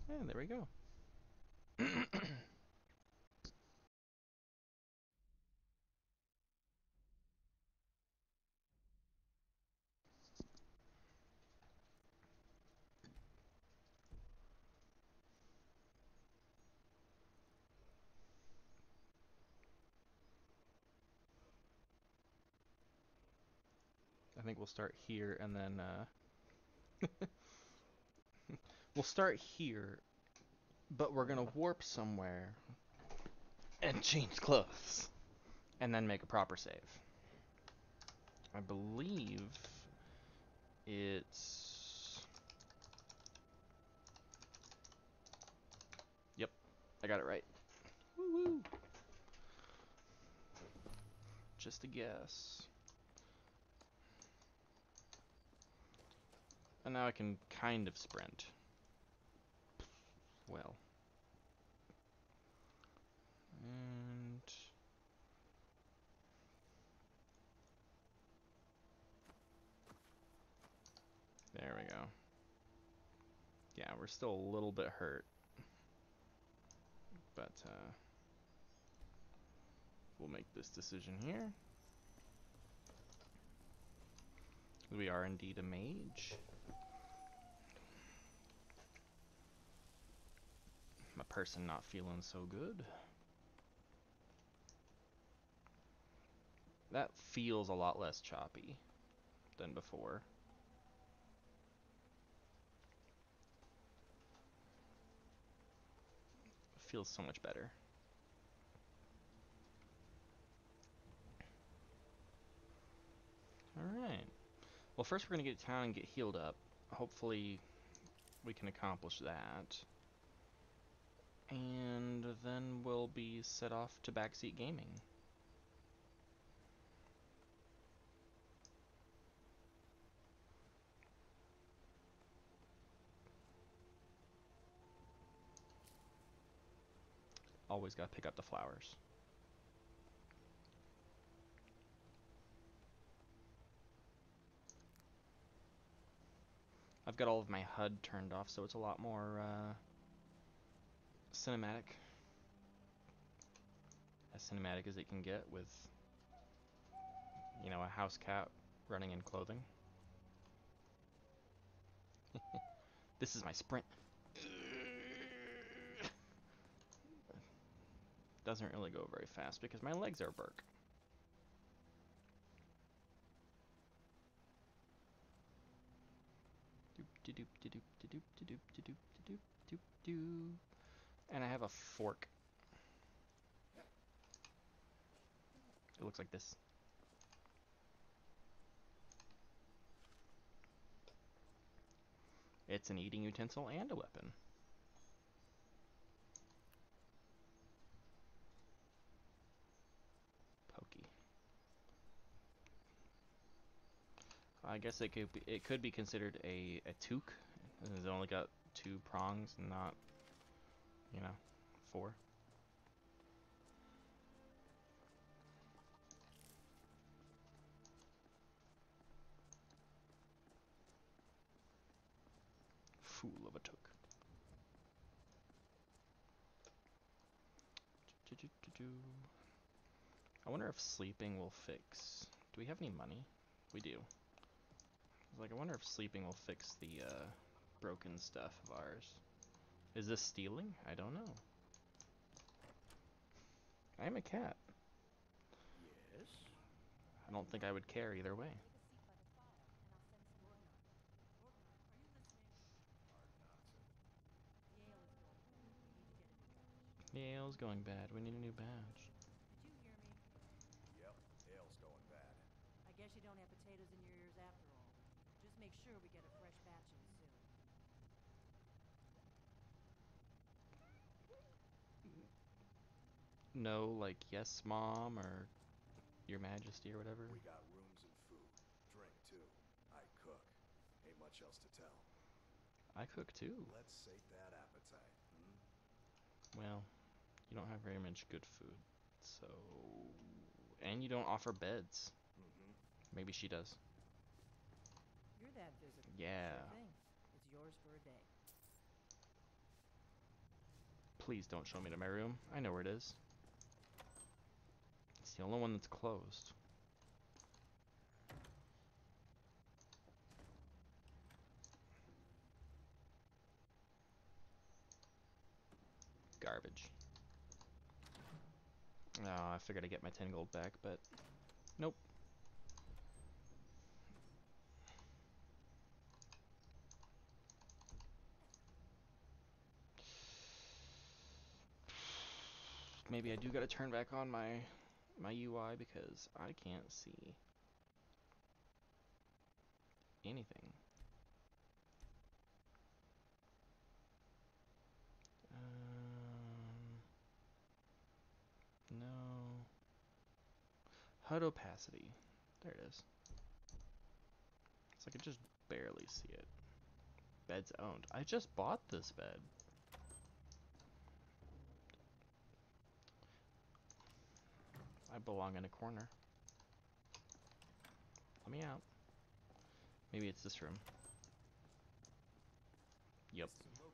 And there we go. I think we'll start here and then we'll start here, but we're gonna warp somewhere and change clothes and then make a proper save. I believe it's... Yep, I got it right. Woo-woo. Just a guess. And now I can kind of sprint. Well. And... there we go. Yeah, we're still a little bit hurt. But, we'll make this decision here. We are indeed a mage. My person not feeling so good. That feels a lot less choppy than before. It feels so much better. Alright. Well, first we're going to get to town and get healed up. Hopefully we can accomplish that. And then we'll be set off to backseat gaming. Always gotta pick up the flowers. I've got all of my HUD turned off, so it's a lot more cinematic. As cinematic as it can get with, you know, a house cat running in clothing. This is my sprint. Doesn't really go very fast because my legs are burk. And I have a fork. It looks like this. It's an eating utensil and a weapon. Pokey. I guess it could be considered a toque. It's only got 2 prongs, not, you know, 4. Fool of a toque. I wonder if sleeping will fix... Do we have any money? We do. Like, I wonder if sleeping will fix the broken stuff of ours. Is this stealing? I don't know. I am a cat. Yes? I don't think I would care either way. The ale's going bad. We need a new badge. Did you hear me? Yep, ale's going bad. I guess you don't have potatoes in your ears after all. Just make sure we get a fresh batch in soon. No, like, yes, mom, or your majesty, or whatever. We got rooms and food. Drink, too. I cook. Ain't much else to tell. I cook too. Let's sate that appetite, Well, you don't have very much good food, so... And you don't offer beds. Maybe she does. You're that visitor. Yeah. Sure thing. It's yours for a day. Please don't show me to my room. I know where it is. It's the only one that's closed. Garbage. Oh, I figured I'd get my 10 gold back, but nope. Maybe I do gotta turn back on my UI because I can't see anything. No. HUD opacity. There it is. So I could just barely see it. Bed's owned. I just bought this bed. I belong in a corner. Let me out. Maybe it's this room. Yep.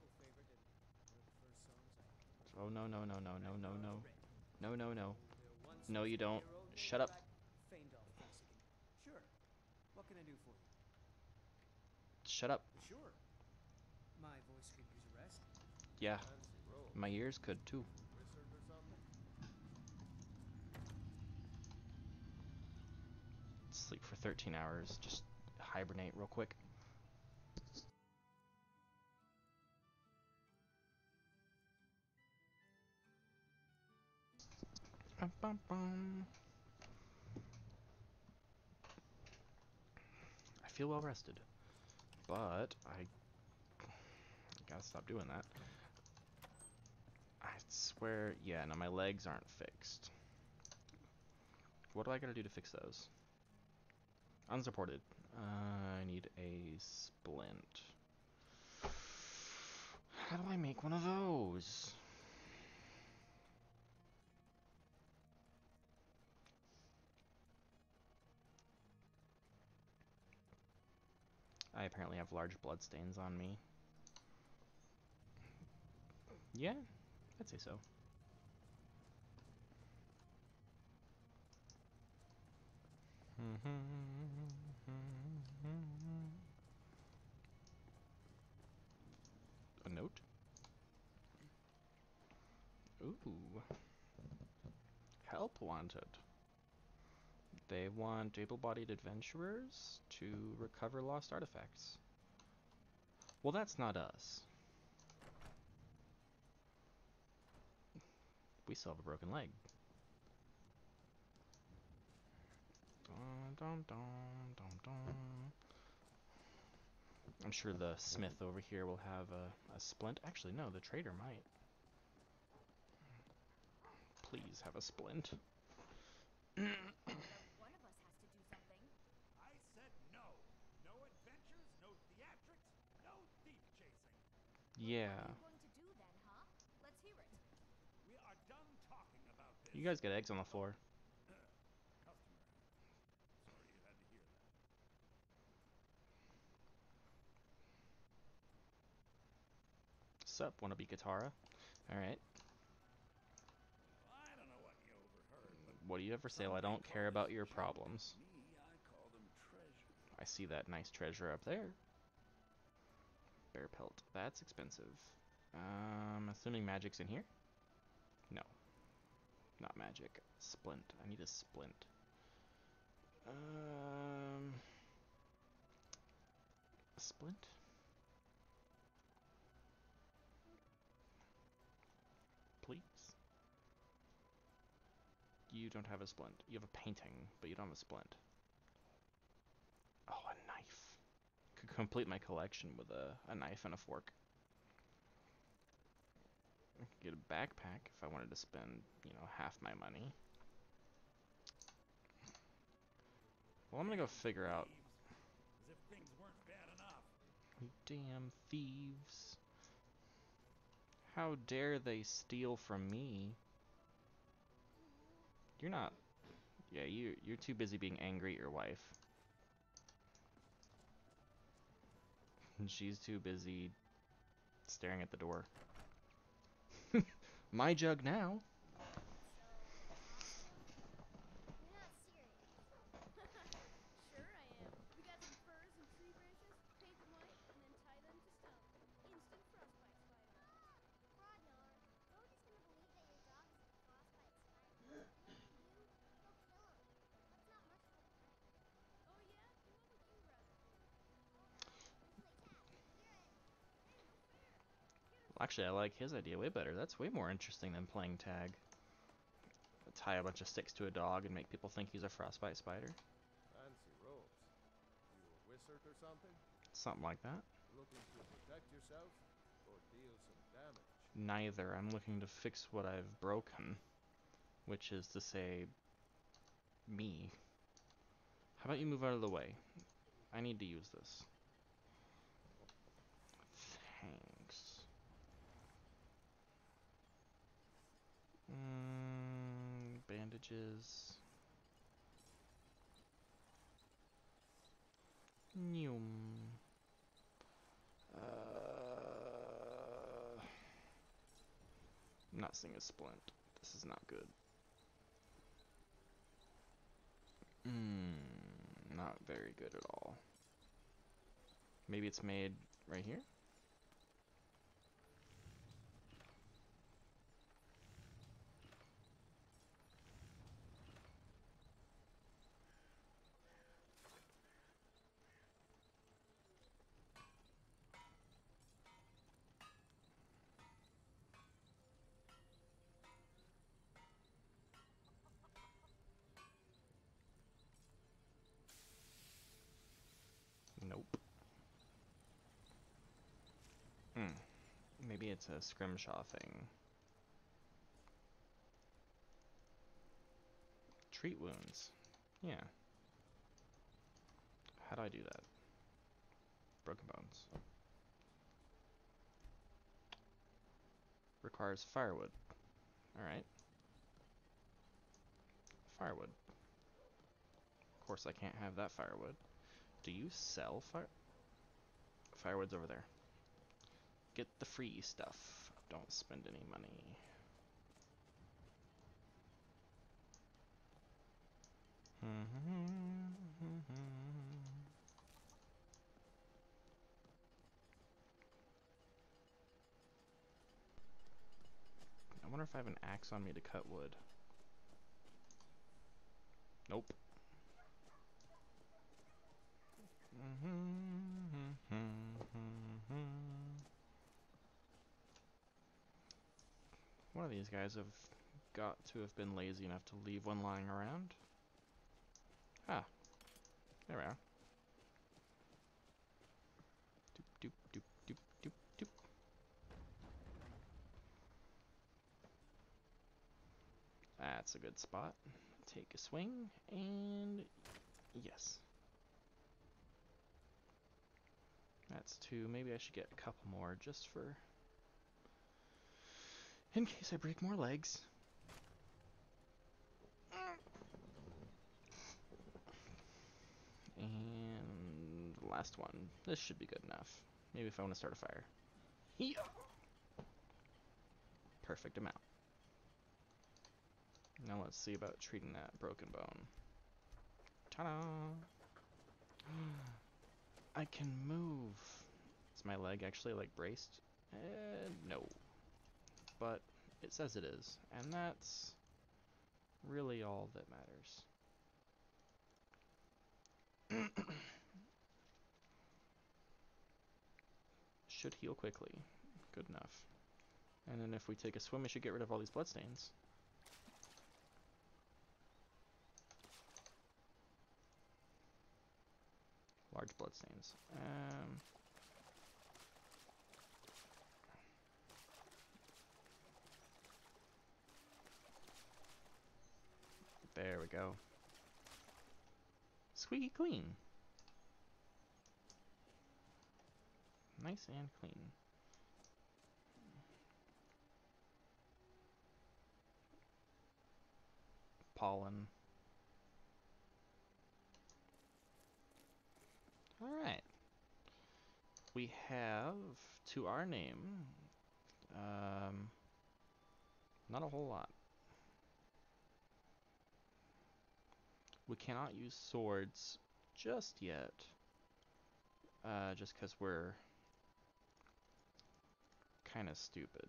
Oh no no no no no no no. No no no. No you don't. Shut up. Sure. What can I do for you? Shut up. Sure. My voice could use a rest. Yeah. My ears could too. Sleep for 13 hours. Just hibernate real quick. Bum, bum, bum. I feel well rested, but I gotta stop doing that. I swear, yeah, no, my legs aren't fixed. What do I gotta do to fix those? Unsupported. I need a splint. How do I make one of those? I apparently have large bloodstains on me. Yeah, I'd say so. A note? Ooh. Help wanted. They want able-bodied adventurers to recover lost artifacts. Well, that's not us. We still have a broken leg. Dun, dun, dun, dun, dun. I'm sure the smith over here will have a splint. Actually, no, the trader might. Please have a splint. One of us has to do something. I said no. No adventures, no theatrics, no thief chasing. Yeah. What are you going to do then, huh? Let's hear it. We are done talking about this. You guys get eggs on the floor. Customer. Sorry you had to hear that. Sup, wanna be Katara? Alright. I don't know what you overheard, but What do you have for sale? some I don't may care call about this your junk. problems. Me, I call them treasure. I see that nice treasure up there. Bear pelt. That's expensive. Assuming magic's in here? No. Not magic. Splint. I need a splint. A splint? Please? You don't have a splint. You have a painting, but you don't have a splint. Oh, a knife. Could complete my collection with a knife and a fork. I could get a backpack if I wanted to spend, you know, half my money. Well, I'm gonna go figure out. As if things weren't bad enough. Damn thieves. How dare they steal from me? You're not. Yeah, you're too busy being angry at your wife. And she's too busy staring at the door. My jug now. You're not serious. Sure I am. We got some furs and tree branches, paint them white, and then tie them to stone. Instant frostbite spider. Rodnar, George is gonna believe that your dog is a frostbite spider. And if you do, he'll kill him. That's not merciful to Frank. Oh yeah? And what would you rather do? Play tag. You're in. Hey, no fair. Actually, I like his idea way better. That's way more interesting than playing tag. Tie a bunch of sticks to a dog and make people think he's a frostbite spider. Fancy ropes. You a wizard or something? Something like that. Looking to protect yourself or deal some damage? Neither. I'm looking to fix what I've broken, which is to say, me. How about you move out of the way? I need to use this. Thanks. Bandages. Noom. I'm not seeing a splint. This is not good. Not very good at all. Maybe it's made right here? Nope. Maybe it's a scrimshaw thing. Treat wounds. Yeah. How do I do that? Broken bones. Requires firewood. Alright. Firewood. Of course I can't have that firewood. Do you sell firewood's over there. Get the free stuff. Don't spend any money. I wonder if I have an axe on me to cut wood. Nope. One of these guys have got to have been lazy enough to leave one lying around. Ah, there we are. Doop, doop, doop, doop, doop, doop. That's a good spot. Take a swing, and yes. That's two. Maybe I should get a couple more just for... in case I break more legs. And the last one. This should be good enough. Maybe if I want to start a fire. Yeah. Perfect amount. Now let's see about treating that broken bone. Ta-da! I can move. Is my leg actually like braced? No. But it says it is, and that's really all that matters. Should heal quickly. Good enough. And then if we take a swim, we should get rid of all these bloodstains. Large bloodstains. There we go. Squeaky clean. Nice and clean. Pollen. Alright. We have, to our name, Not a whole lot. We cannot use swords just yet. Just because we're kind of stupid.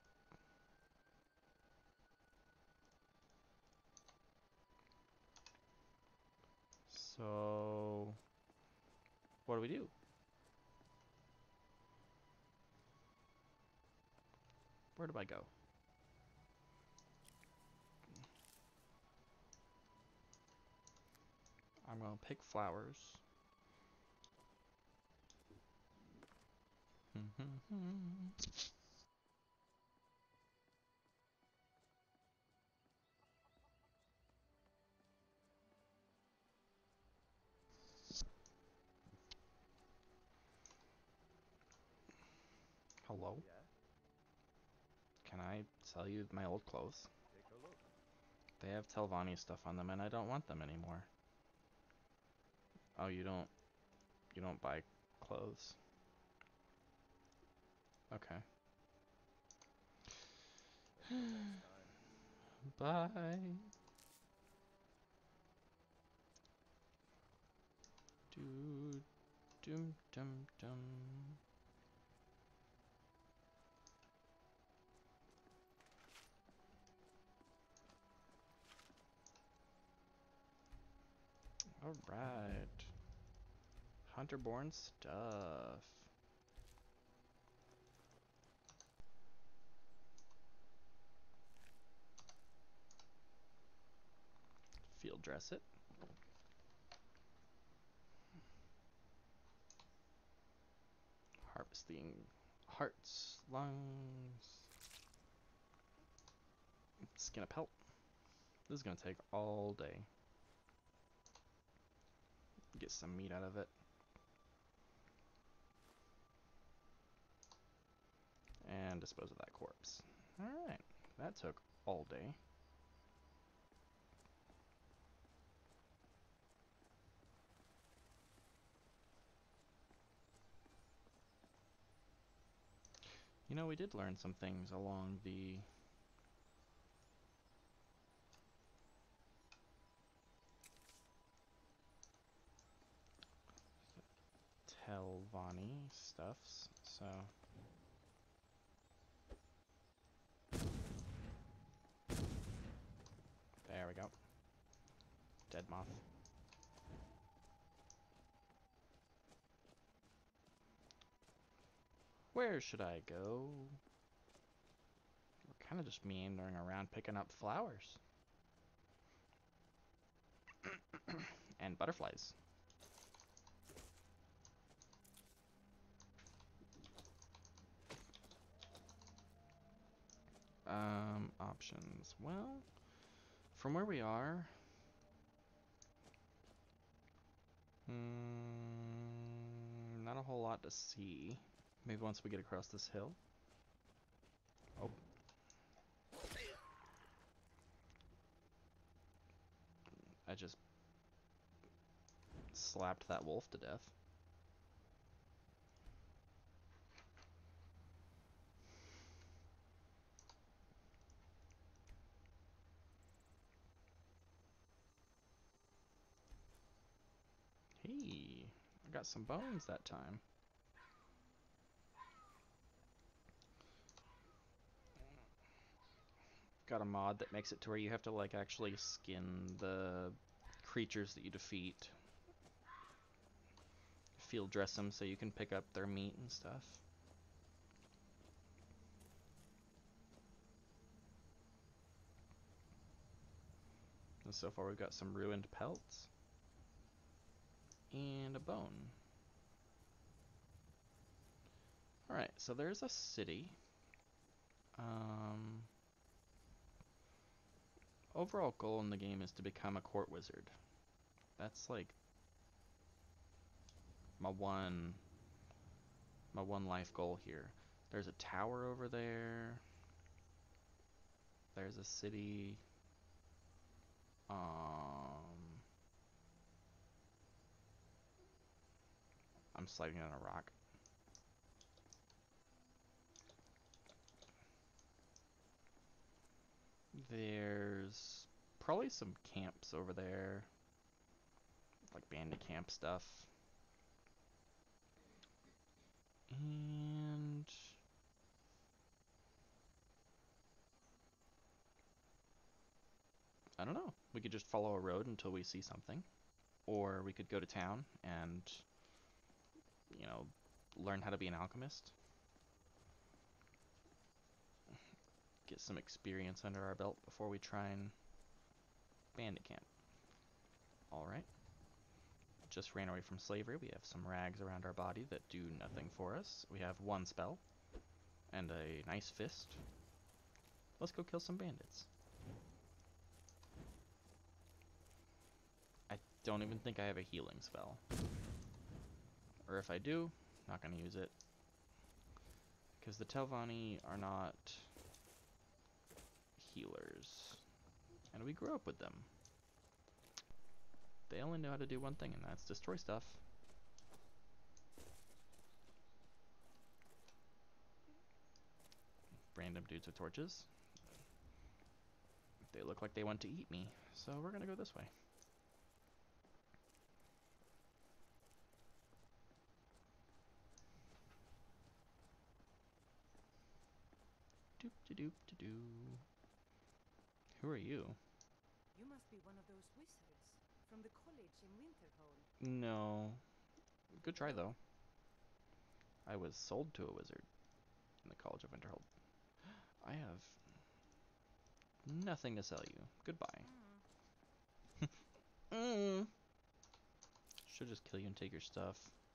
So, what do we do? Where do I go? I'm gonna pick flowers. Hello? Yeah? Can I sell you my old clothes? Take a look. They have Telvanni stuff on them and I don't want them anymore. Oh, you don't buy clothes. Okay. Until next time. Bye. Do dum dum dum. All right. Hunterborn stuff. Field dress it. Harvesting hearts, lungs. Skin a pelt. This is gonna take all day. Get some meat out of it. And dispose of that corpse. Alright, that took all day. You know, we did learn some things along the Telvanni stuffs, so there we go. Dead moth. Where should I go? We're kind of just meandering around picking up flowers. And butterflies. Options. Well, from where we are, not a whole lot to see. Maybe once we get across this hill. Oh. I just slapped that wolf to death. Hey, I got some bones that time. Got a mod that makes it to where you have to like actually skin the creatures that you defeat. Field dress them so you can pick up their meat and stuff. And so far we've got some ruined pelts. And a bone. Alright, so there's a city. Overall goal in the game is to become a court wizard. That's like my one life goal here. There's a tower over there. There's a city. I'm sliding on a rock. There's probably some camps over there, like bandit camp stuff. And I don't know. We could just follow a road until we see something, or we could go to town and, you know, learn how to be an alchemist. Get some experience under our belt before we try and bandit camp. Alright. Just ran away from slavery. We have some rags around our body that do nothing for us. We have one spell and a nice fist. Let's go kill some bandits. I don't even think I have a healing spell. Or if I do, not going to use it. Because the Telvanni are not healers. And we grew up with them. They only know how to do one thing, and that's destroy stuff. Random dudes with torches. They look like they want to eat me, so we're gonna go this way. Doop de doop de doo. Who are you? You must be one of those wizards from the college in Winterhold. No. Good try though. I was sold to a wizard in the College of Winterhold. I have nothing to sell you. Goodbye. Should just kill you and take your stuff.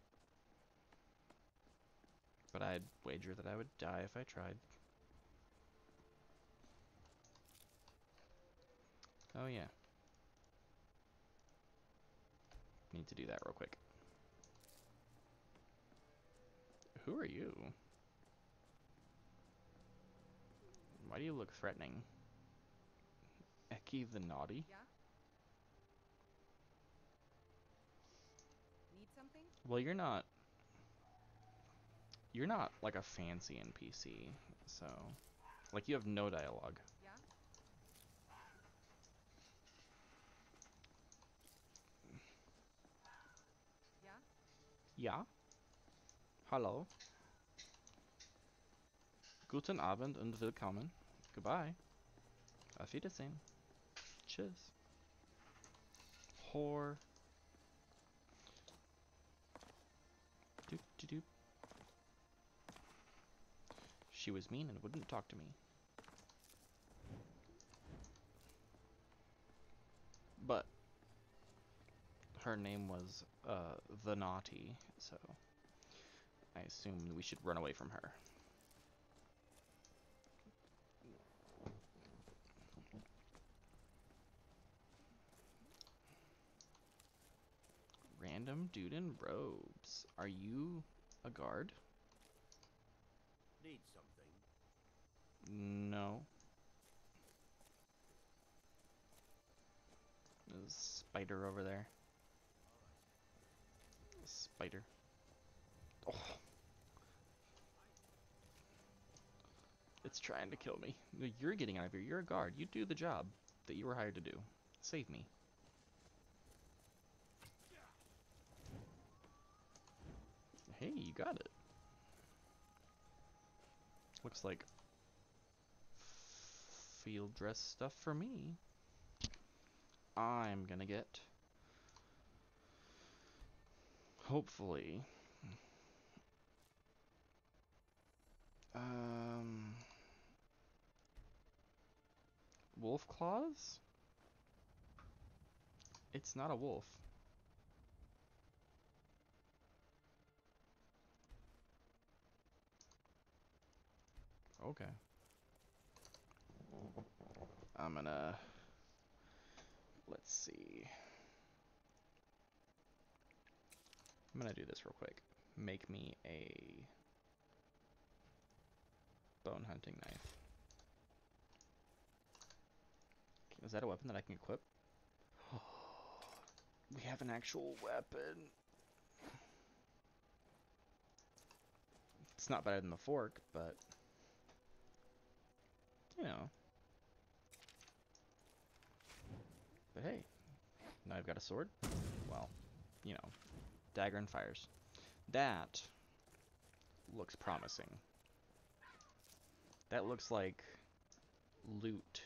But I'd wager that I would die if I tried. Oh yeah. Need to do that real quick. Who are you? Why do you look threatening? Eki the Naughty? Yeah? Need something? Well, you're not like a fancy NPC, so like you have no dialogue. Yeah? Yeah? Ja? Hallo? Guten Abend und willkommen. Goodbye. Auf Wiedersehen. Tschüss. Whore. Doop de doop. She was mean and wouldn't talk to me. But her name was the Naughty, so I assume we should run away from her. Random dude in robes. Are you a guard? Need something? No. There's a spider over there. A spider. Oh. It's trying to kill me. No, you're getting out of here. You're a guard. You do the job that you were hired to do. Save me. Hey, you got it. Looks like field dress stuff for me. I'm gonna get, hopefully, wolf claws? It's not a wolf. Okay. I'm gonna, let's see. I'm gonna do this real quick. Make me a bone hunting knife. Is that a weapon that I can equip? We have an actual weapon. It's not better than the fork, but you know. But hey, now I've got a sword. Well, you know, dagger and fires. That looks promising. That looks like loot.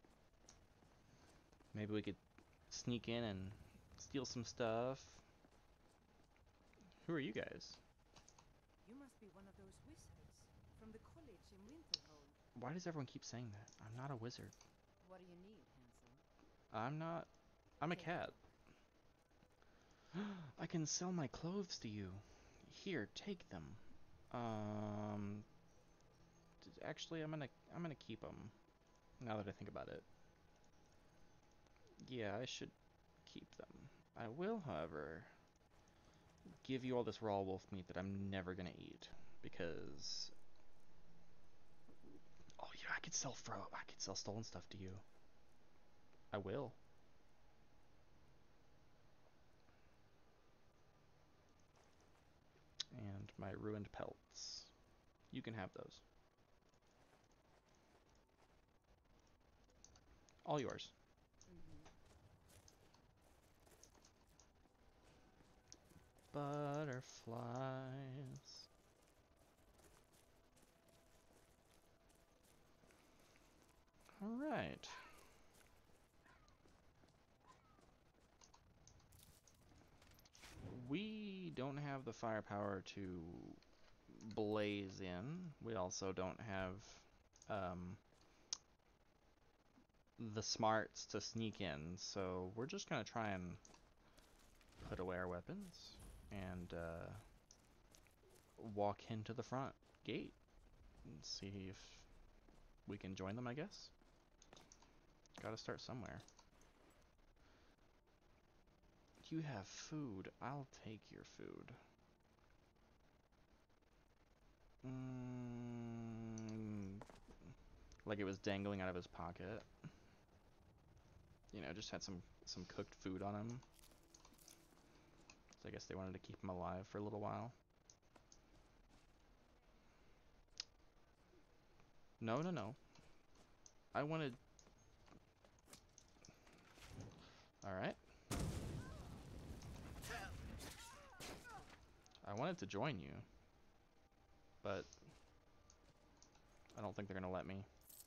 Maybe we could sneak in and steal some stuff. Who are you guys? You must be one of those wizards from the college in Winterhold. Why does everyone keep saying that? I'm not a wizard. What do you need, handsome? I'm not. I'm a Take cat. I can sell my clothes to you. Here, take them. Actually, I'm gonna keep them. Now that I think about it. Yeah, I should keep them. I will, however, give you all this raw wolf meat that I'm never gonna eat because. Oh yeah, I could sell stolen stuff to you. I will. And my ruined pelts. You can have those. All yours. Butterflies. All right. We don't have the firepower to blaze in. We also don't have the smarts to sneak in, so we're just gonna try and put away our weapons and walk into the front gate and see if we can join them, I guess. Gotta start somewhere. You have food. I'll take your food. Like it was dangling out of his pocket. You know, just had some cooked food on him. So I guess they wanted to keep him alive for a little while. No, no, no. I wanted... Alright. I wanted to join you. But... I don't think they're gonna let me.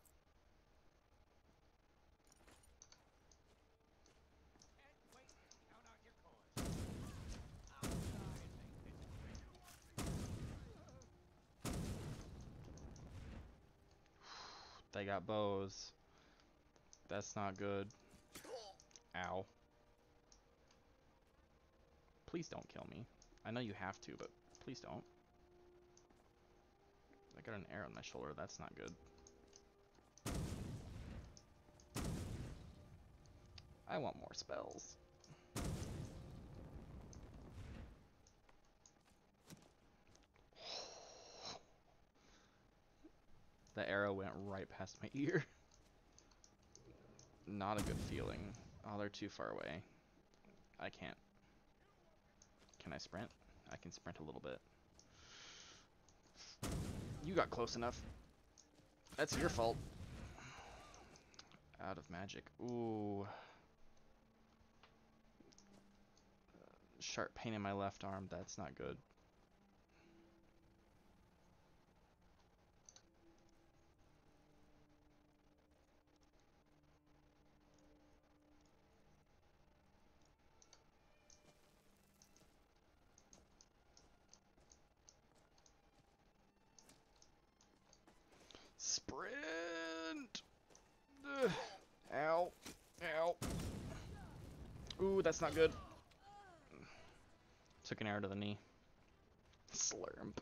They got bows. That's not good. Ow. Please don't kill me. I know you have to, but please don't. I got an arrow in my shoulder. That's not good. I want more spells. The arrow went right past my ear. Not a good feeling. Oh, they're too far away. I can't. Can I sprint? I can sprint a little bit. You got close enough. That's your fault. Out of magic. Ooh. Sharp pain in my left arm. That's not good. Sprint! Ugh. Ow. Ow. Ooh, that's not good. Took an arrow to the knee. Slurp.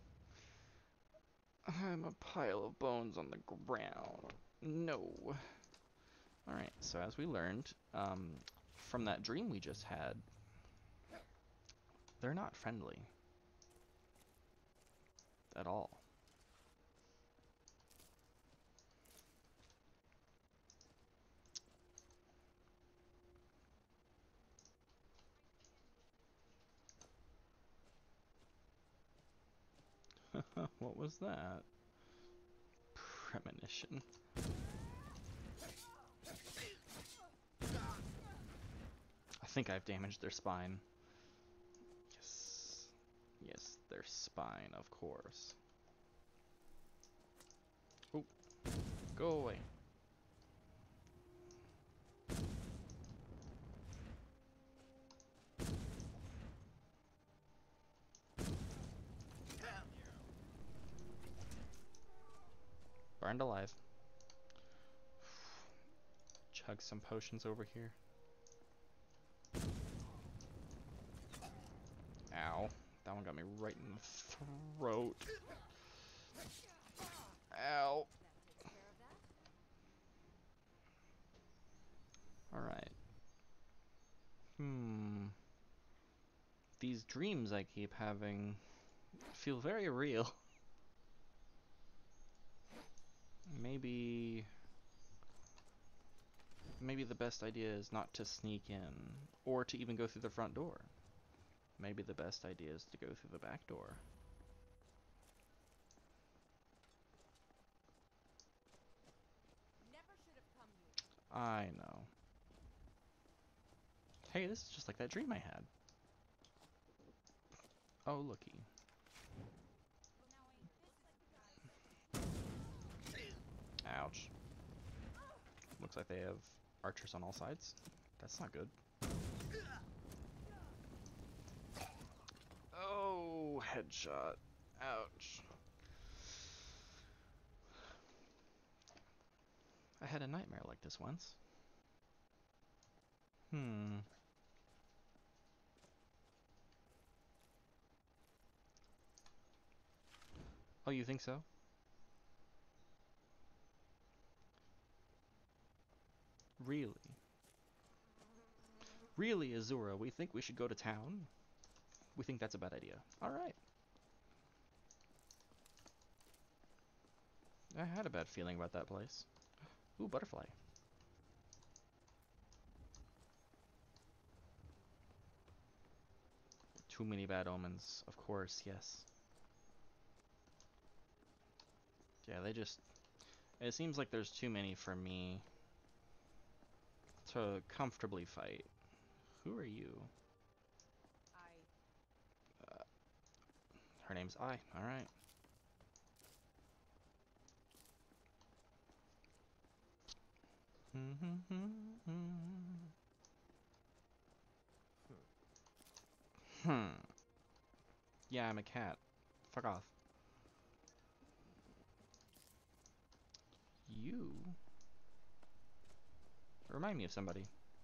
I'm a pile of bones on the ground. No. Alright, so as we learned from that dream we just had, they're not friendly. At all. What was that? Premonition. think I've damaged their spine. Yes. Yes, their spine, of course. Oh, go away. Burned alive. Chug some potions over here. Ow. That one got me right in the throat. Ow. That takes care of that. Alright. These dreams I keep having feel very real. Maybe the best idea is not to sneak in, or to even go through the front door. Maybe the best idea is to go through the back door. Never should have come here. I know. Hey, this is just like that dream I had. Oh, looky. Ouch. Looks like they have archers on all sides. That's not good. Oh, headshot. Ouch. I had a nightmare like this once. Oh, you think so? Really? Really, Azura, we think we should go to town? We think that's a bad idea. Alright. I had a bad feeling about that place. Ooh, butterfly. Too many bad omens, of course, yes. Yeah, they just... It seems like there's too many for me to comfortably fight. Who are you? Her name's I. Alright. Yeah, I'm a cat. Fuck off. You? Remind me of somebody.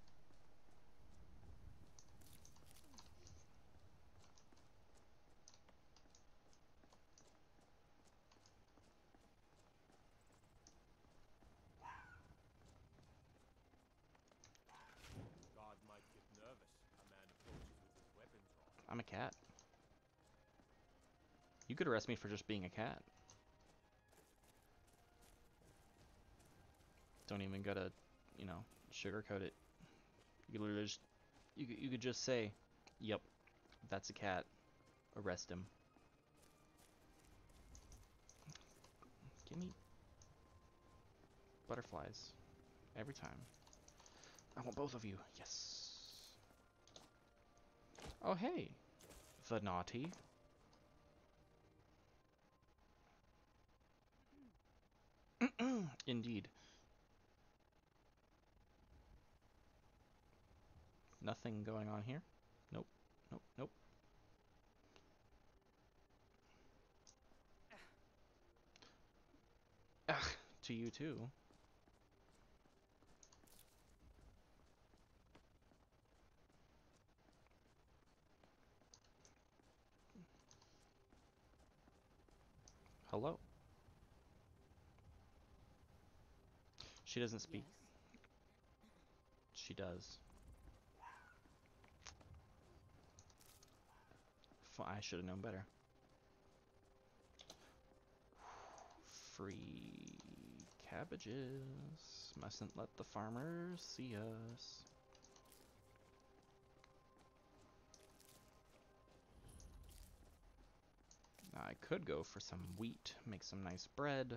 Guard might get nervous. A man approaches with his weapon drawn. I'm a cat. You could arrest me for just being a cat. Don't even gotta, you know, sugarcoat it. You could literally just, you could just say, "Yep, that's a cat. Arrest him." Give me butterflies every time. I want both of you. Yes. Oh hey, the naughty. Indeed. Nothing going on here. Nope. Nope. Nope. Ugh, to you too. Hello. She doesn't speak. She does. I should have known better. Free cabbages. Mustn't let the farmers see us. Now I could go for some wheat, make some nice bread.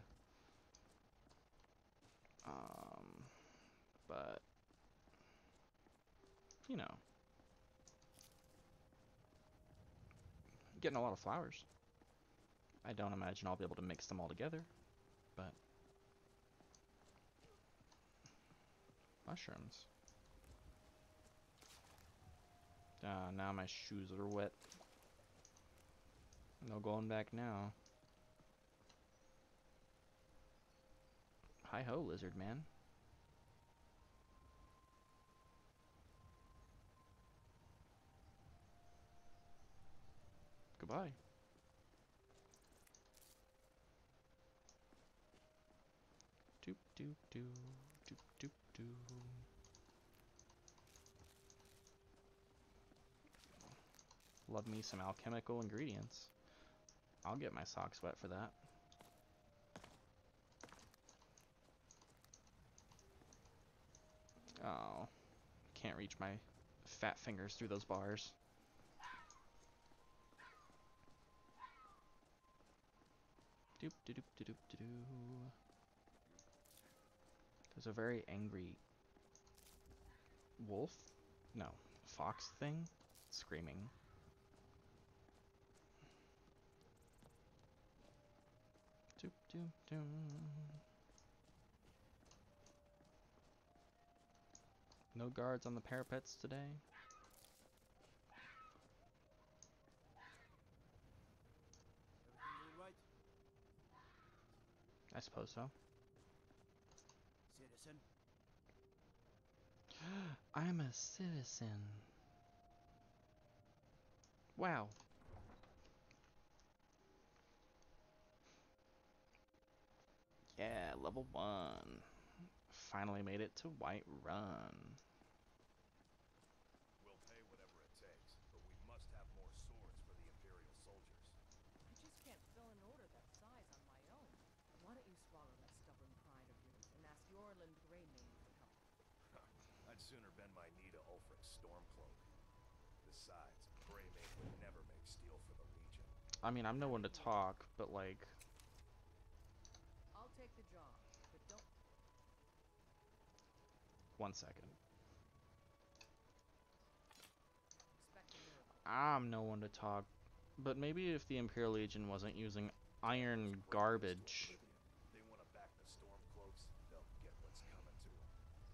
But you know, getting a lot of flowers. I don't imagine I'll be able to mix them all together, but mushrooms. Now my shoes are wet. No going back now. Hi ho, lizard man. Goodbye. Doop doop doo, doop doop doo. Love me some alchemical ingredients. I'll get my socks wet for that. Oh, can't reach my fat fingers through those bars. Doop doop doop doop doo. There's a very angry wolf? No, fox thing screaming. Doop doop doo. No guards on the parapets today. Everything all right? I suppose so. Citizen? I'm a citizen. Wow. Yeah, level 1. Finally made it to Whiterun. We'll pay whatever it takes, but we must have more swords for the Imperial soldiers. I just can't fill an order that size on my own. Why don't you swallow that stubborn pride of yours and ask Yorland Greymane for help? I'd sooner bend my knee to Ulfric's Stormcloak. Besides, Greymane would never make steel for the Legion. I mean, I'm no one to talk, but like... I'll take the job, but don't... 1 second. expect a miracle. I'm no one to talk, but maybe if the Imperial Legion wasn't using iron garbage... They want to back the Stormcloaks, they'll get what's coming to them.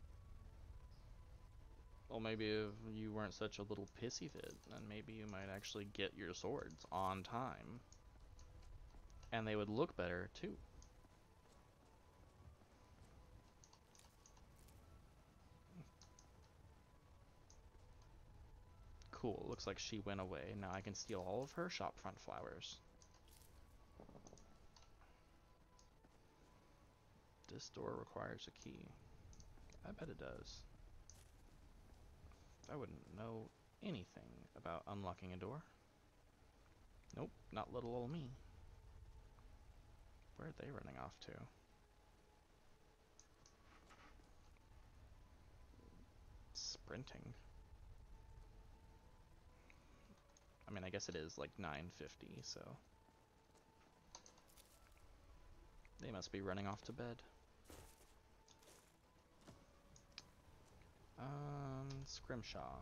Well, maybe if you weren't such a little pissy fit, then maybe you might actually get your swords on time. And they would look better, too. Cool, looks like she went away. Now I can steal all of her shopfront flowers. This door requires a key. I bet it does. I wouldn't know anything about unlocking a door. Nope, not little old me. Where are they running off to? Sprinting. I mean, I guess it is like 9:50, so... They must be running off to bed. Scrimshaw.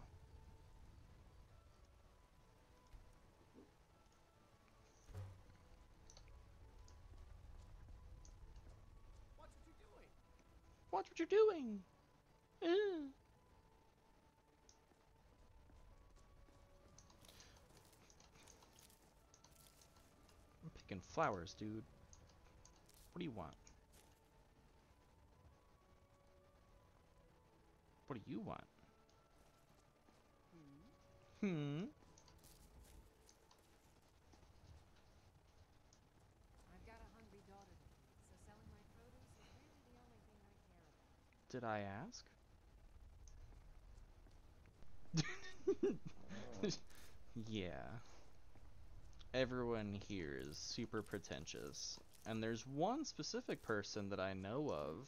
Watch what you're doing! Watch what you're doing! Ugh. I'm picking flowers, dude. What do you want? What do you want? Hmm? I've got a hungry daughter to feed, so selling my produce is really the only thing I care about. Did I ask? Yeah. Everyone here is super pretentious. And there's one specific person that I know of.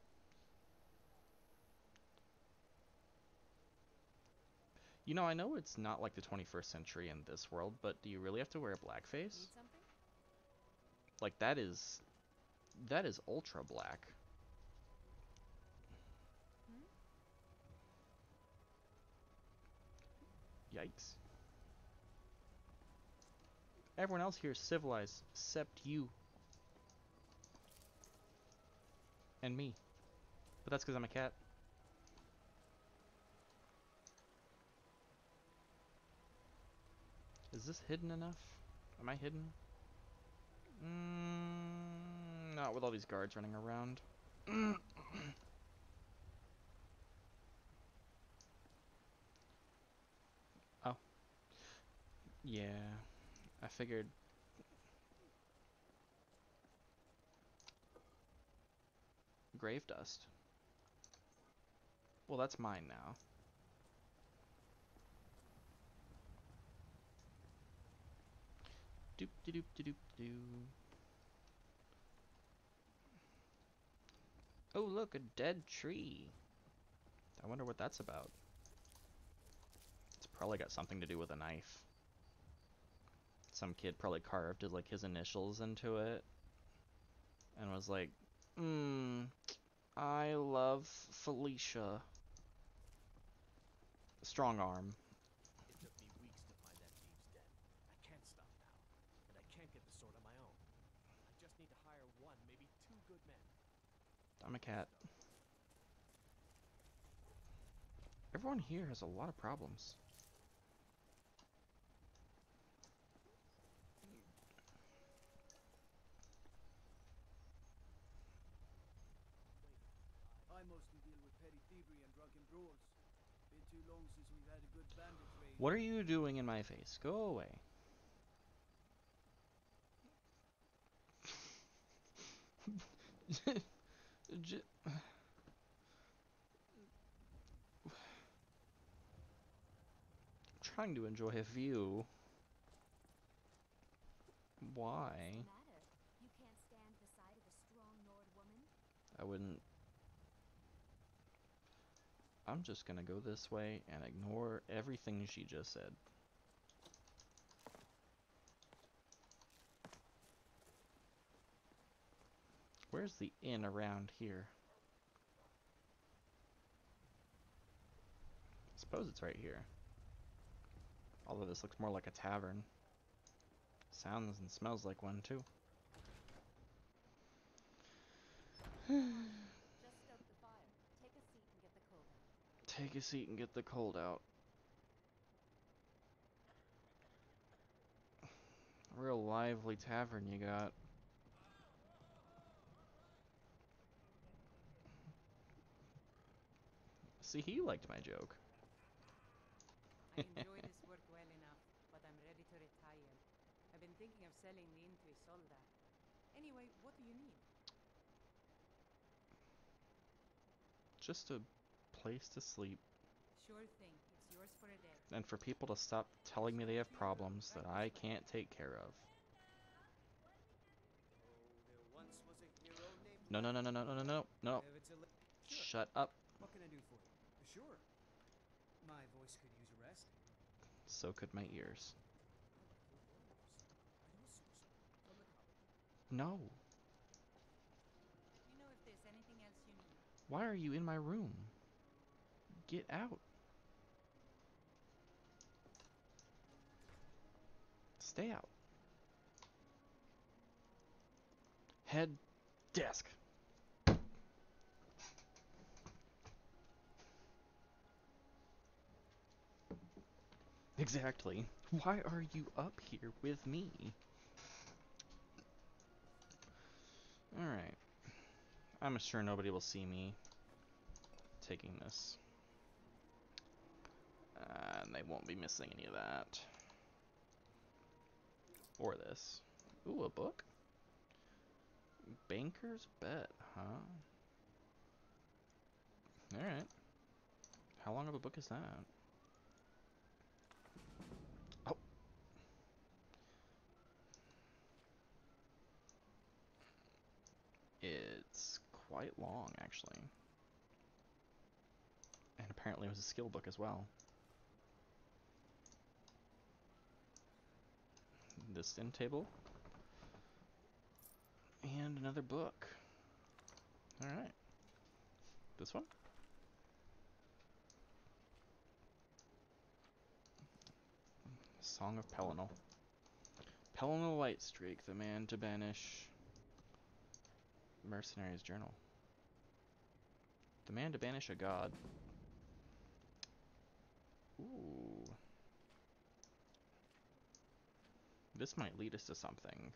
You know, I know it's not like the 21st century in this world, but do you really have to wear a blackface? Need something? Like, that is ultra black. Yikes. Everyone else here is civilized, except you. And me. But that's because I'm a cat. Is this hidden enough? Am I hidden? Not with all these guards running around. Oh. Yeah. I figured. Grave dust. Well, that's mine now. Doop de doop de doop doo. Oh, look, a dead tree. I wonder what that's about. It's probably got something to do with a knife. Some kid probably carved like his initials into it and was like, I love Felicia. Strong arm. It took me weeks to find that thieves' den. I can't stop now, and I can't get the sword on my own. I just need to hire one, maybe two good men. I'm a cat. Everyone here has a lot of problems. I mostly deal with petty thievery and drunken brawls. Been too long since we've had a good bandit raid. What are you doing in my face? Go away. Trying to enjoy a view. Why? What's the matter? You can't stand the sight of a strong Nord woman? I wouldn't. I'm just gonna go this way and ignore everything she just said. Where's the inn around here? I suppose it's right here. Although this looks more like a tavern. Sounds and smells like one too. Just stoke the fire. Take a seat and get the cold out. Take a seat and get the cold out. Real lively tavern you got. See, he liked my joke. I enjoy this work well enough, but I'm ready to retire. I've been thinking of selling the inn to Isolda. Anyway, what do you need? Just a place to sleep. Sure thing. It's yours for a day. And for people to stop telling me they have problems that I can't take care of. Oh, there once was a hero named. No, no, no, no, no, no, no, no, no. If it's a Sure. Shut up. What can I do for you? Sure. My voice could use a rest. So could my ears. Are you a sorcerer from the colony? No. You know if there's anything else you need. Why are you in my room? Get out. Stay out. Head desk. Exactly. Why are you up here with me? Alright. I'm sure nobody will see me taking this. And they won't be missing any of that. Or this. Ooh, a book? Banker's Bet, huh? Alright. How long of a book is that? Oh. It's quite long, actually. And apparently it was a skill book as well. This end table. And another book. Alright. This one? Song of Pelennor. Helena Lightstreak, the man to banish. Mercenary's Journal. The man to banish a god. Ooh. This might lead us to something.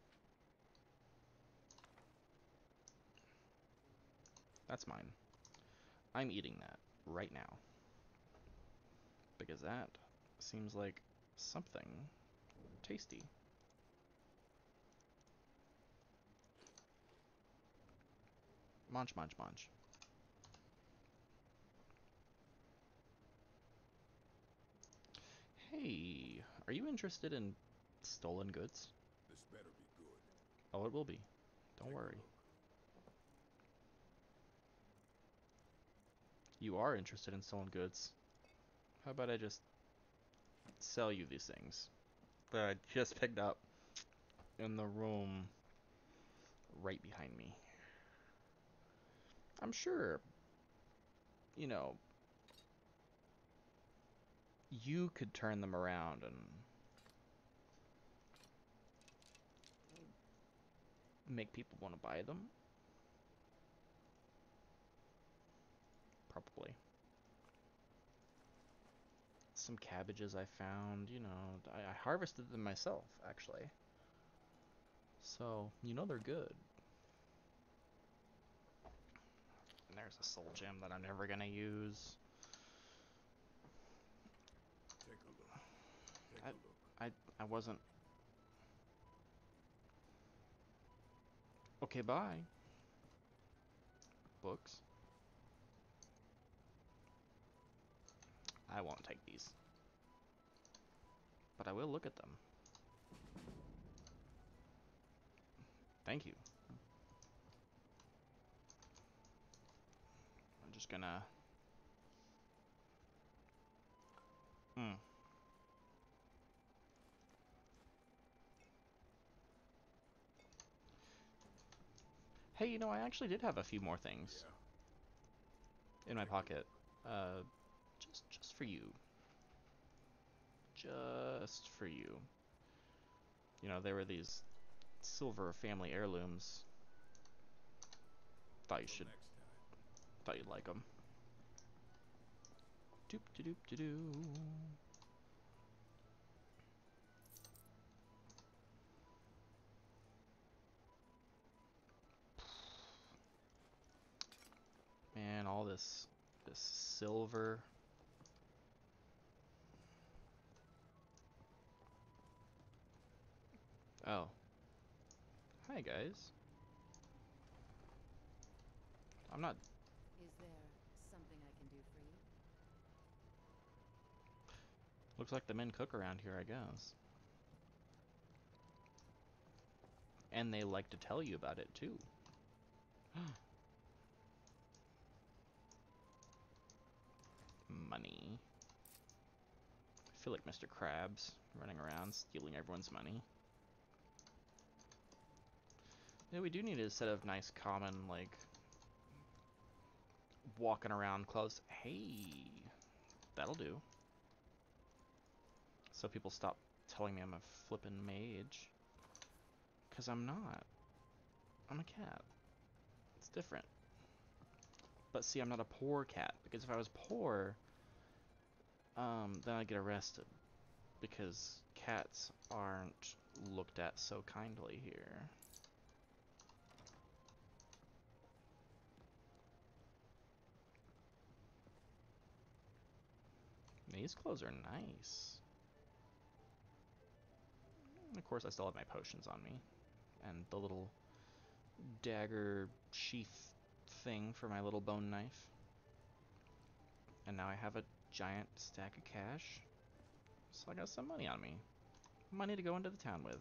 That's mine. I'm eating that right now. Because that seems like something tasty. Munch, munch, munch. Hey, are you interested in stolen goods? This better be good. Oh, it will be. Don't Take a worry. look. You are interested in stolen goods. How about I just sell you these things that I just picked up in the room right behind me? I'm sure, you know, you could turn them around and make people want to buy them. Probably. Some cabbages I found, you know, I harvested them myself, actually. So, you know they're good. And there's a soul gem that I'm never gonna use. Take a look. Take I- a look. I wasn't... Okay, bye. Books. I won't take these. But I will look at them. Thank you. I'm just gonna... Hey, you know, I actually did have a few more things in my pocket. Just for you. Just for you. You know, there were these silver family heirlooms. Thought you should... Next time. Thought you'd like them. Doop de doop de doo. Man, all this silver. Oh. Hi guys. I'm not... Is there something I can do for you? Looks like the men cook around here, I guess. And they like to tell you about it, too. Money. I feel like Mr. Krabs running around stealing everyone's money. Yeah, we do need a set of nice common, like, walking around clothes. Hey, that'll do. So people stop telling me I'm a flippin' mage. 'Cause I'm not. I'm a cat. It's different. But see, I'm not a poor cat, because if I was poor, then I'd get arrested. Because cats aren't looked at so kindly here. These clothes are nice. Of course, I still have my potions on me. And the little dagger sheath thing for my little bone knife. And now I have a giant stack of cash. So I got some money on me. Money to go into the town with.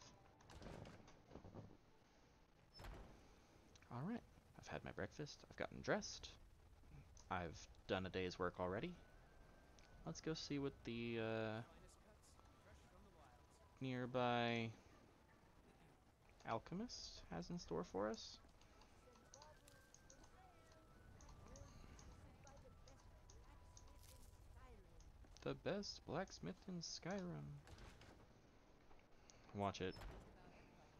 Alright. I've had my breakfast. I've gotten dressed. I've done a day's work already. Let's go see what the nearby alchemist has in store for us. The best blacksmith in Skyrim. Watch it.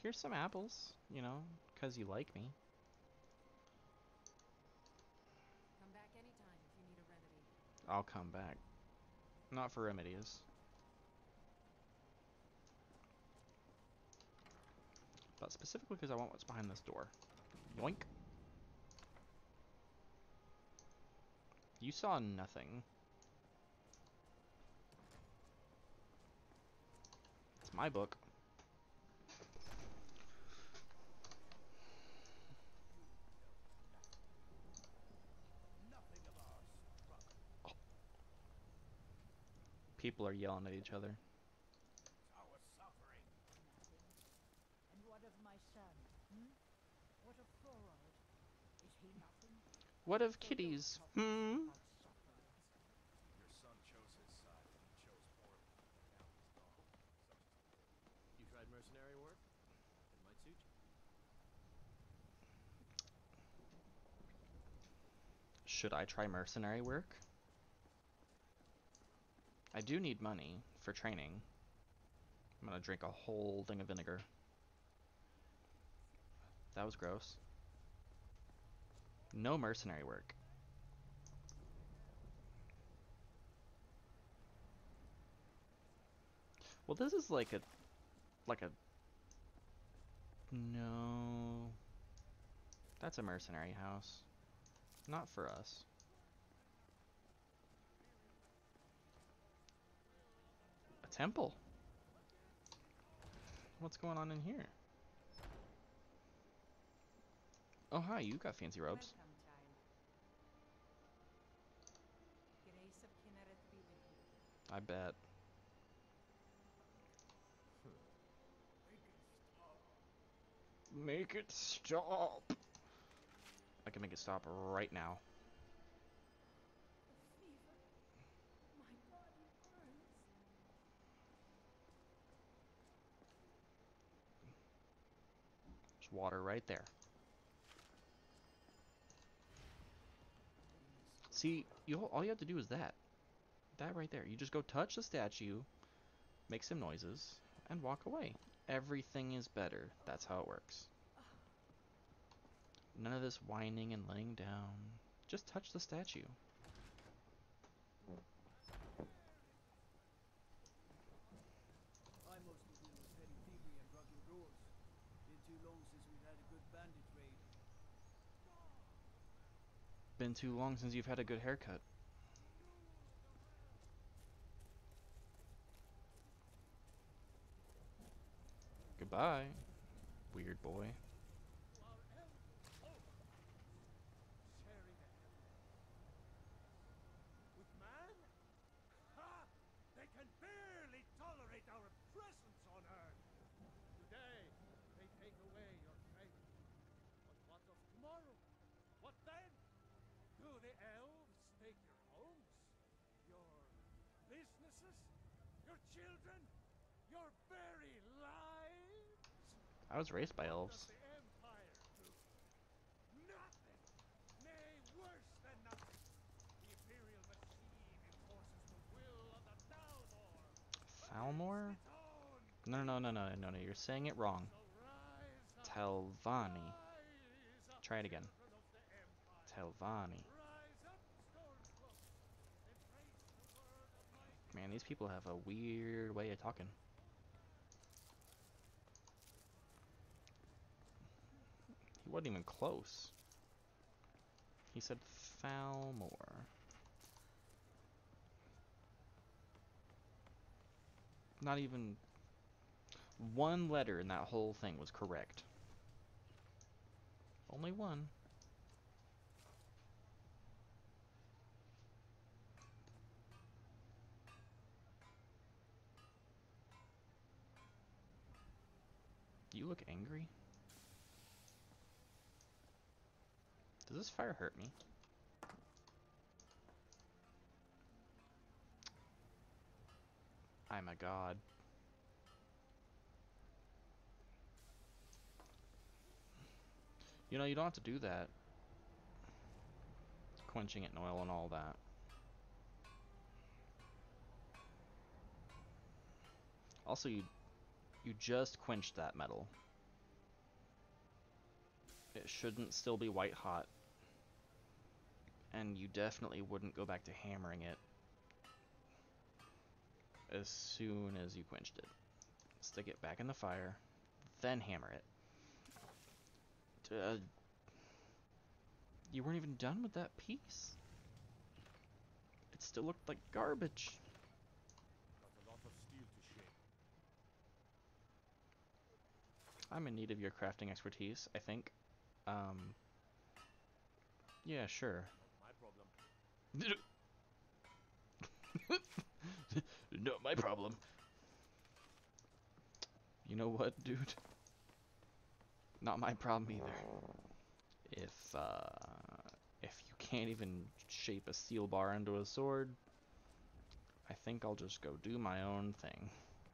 Here's some apples, you know, 'cause you like me. Come back anytime if you need a remedy. I'll come back. Not for remedies. But specifically because I want what's behind this door. Yoink. You saw nothing. It's my book. Nothing of our struggle. People are yelling at each other. Our suffering. Nothing. And what of my son? What of Thorold? Is he nothing? What of So don't kitties? talk to me about suffering. Your son chose his side, and he chose poorly. Now he's gone. Such is the fate. You tried mercenary work? It might suit you. Should I try mercenary work? I do need money for training. I'm gonna drink a whole thing of vinegar. That was gross. No mercenary work. Well, this is like a no. That's a mercenary house. Not for us. A temple. What's going on in here? Oh, hi, you got fancy robes. Welcome, child. Grace of Kinneret be with you. I bet. Make it stop. I can make it stop right now. The fever. My body burns. There's water right there. See, all you have to do is that. That right there. You just go touch the statue, make some noises, and walk away. Everything is better. That's how it works. None of this whining and laying down. Just touch the statue. I mostly deal with petty thievery and drunken brawls. Been too long since we've had a good bandit raid. Been too long since you've had a good haircut. Goodbye, weird boy. To our elf over. Sharing a heaven. With man? Ha! They can barely tolerate our presence on Earth. Today, they take away your faith. But what of tomorrow? What then? Do the elves take your homes? Your businesses? Your children? Your very lives? I was raised by What does elves. the Empire do? Nothing! Nay, worse than nothing! The Imperial machine enforces the will of the Thalmor! Falmor? Its own No, no, no, no, no, no. You're saying it wrong. So rise up, Telvanni. rise up, Try it again. children of the Empire. Telvanni. Rise up, Stormcloak. Embrace the word of my Man, these people have a weird way of talking. He wasn't even close. He said Falmor. Not even one letter in that whole thing was correct. Only one. You look angry. Does this fire hurt me? I'm a god. You know, you don't have to do that. Quenching it in oil and all that. Also, you just quenched that metal. It shouldn't still be white hot. And you definitely wouldn't go back to hammering it as soon as you quenched it. Stick it back in the fire, then hammer it. You weren't even done with that piece. It still looked like garbage. Got a lot of steel to shape. I'm in need of your crafting expertise, I think. Yeah, sure. Not my problem. Not my problem. You know what, dude? Not my problem either. If you can't even shape a steel bar into a sword, I think I'll just go do my own thing.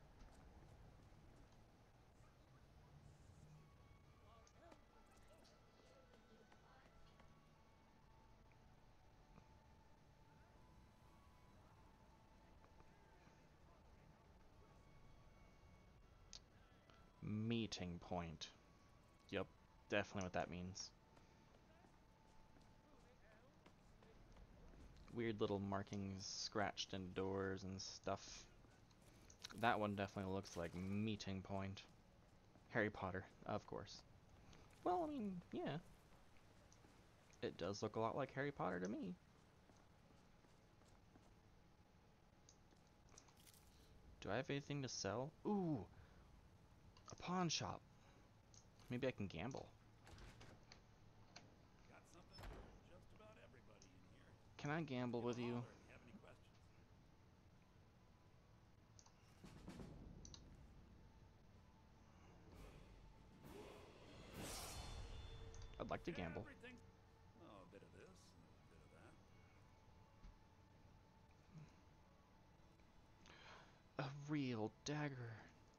Meeting point. Yep, definitely what that means. Weird little markings scratched in doors and stuff. That one definitely looks like meeting point. Harry Potter, of course. Well, I mean, yeah. It does look a lot like Harry Potter to me. Do I have anything to sell? Ooh, a pawn shop. Maybe I can gamble. Got something for just about everybody in here. Can I gamble with you? Holler if you have any questions. I'd like to gamble. Everything. Oh, a bit of this, and a bit of that. A real dagger.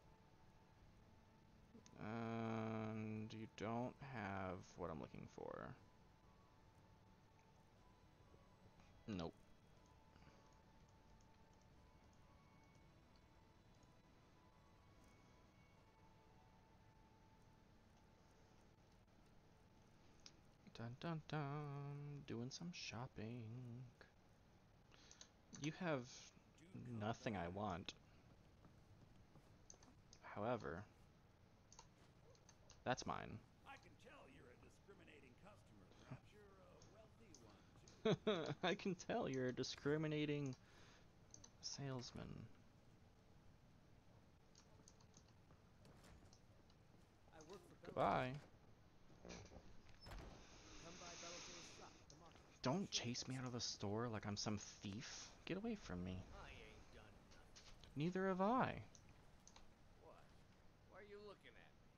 And you don't have what I'm looking for. Nope. Dun dun dun. Doing some shopping. You have nothing I want. However, that's mine. I can tell you're a discriminating customer. Perhaps you're a wealthy one, too. I can tell you're a discriminating salesman. I work for Bellator's. Goodbye. Come by Bellator's shop at the market. Don't chase me out of the store like I'm some thief. Get away from me. I ain't done nothing. Neither have I. What? Why are you looking at me?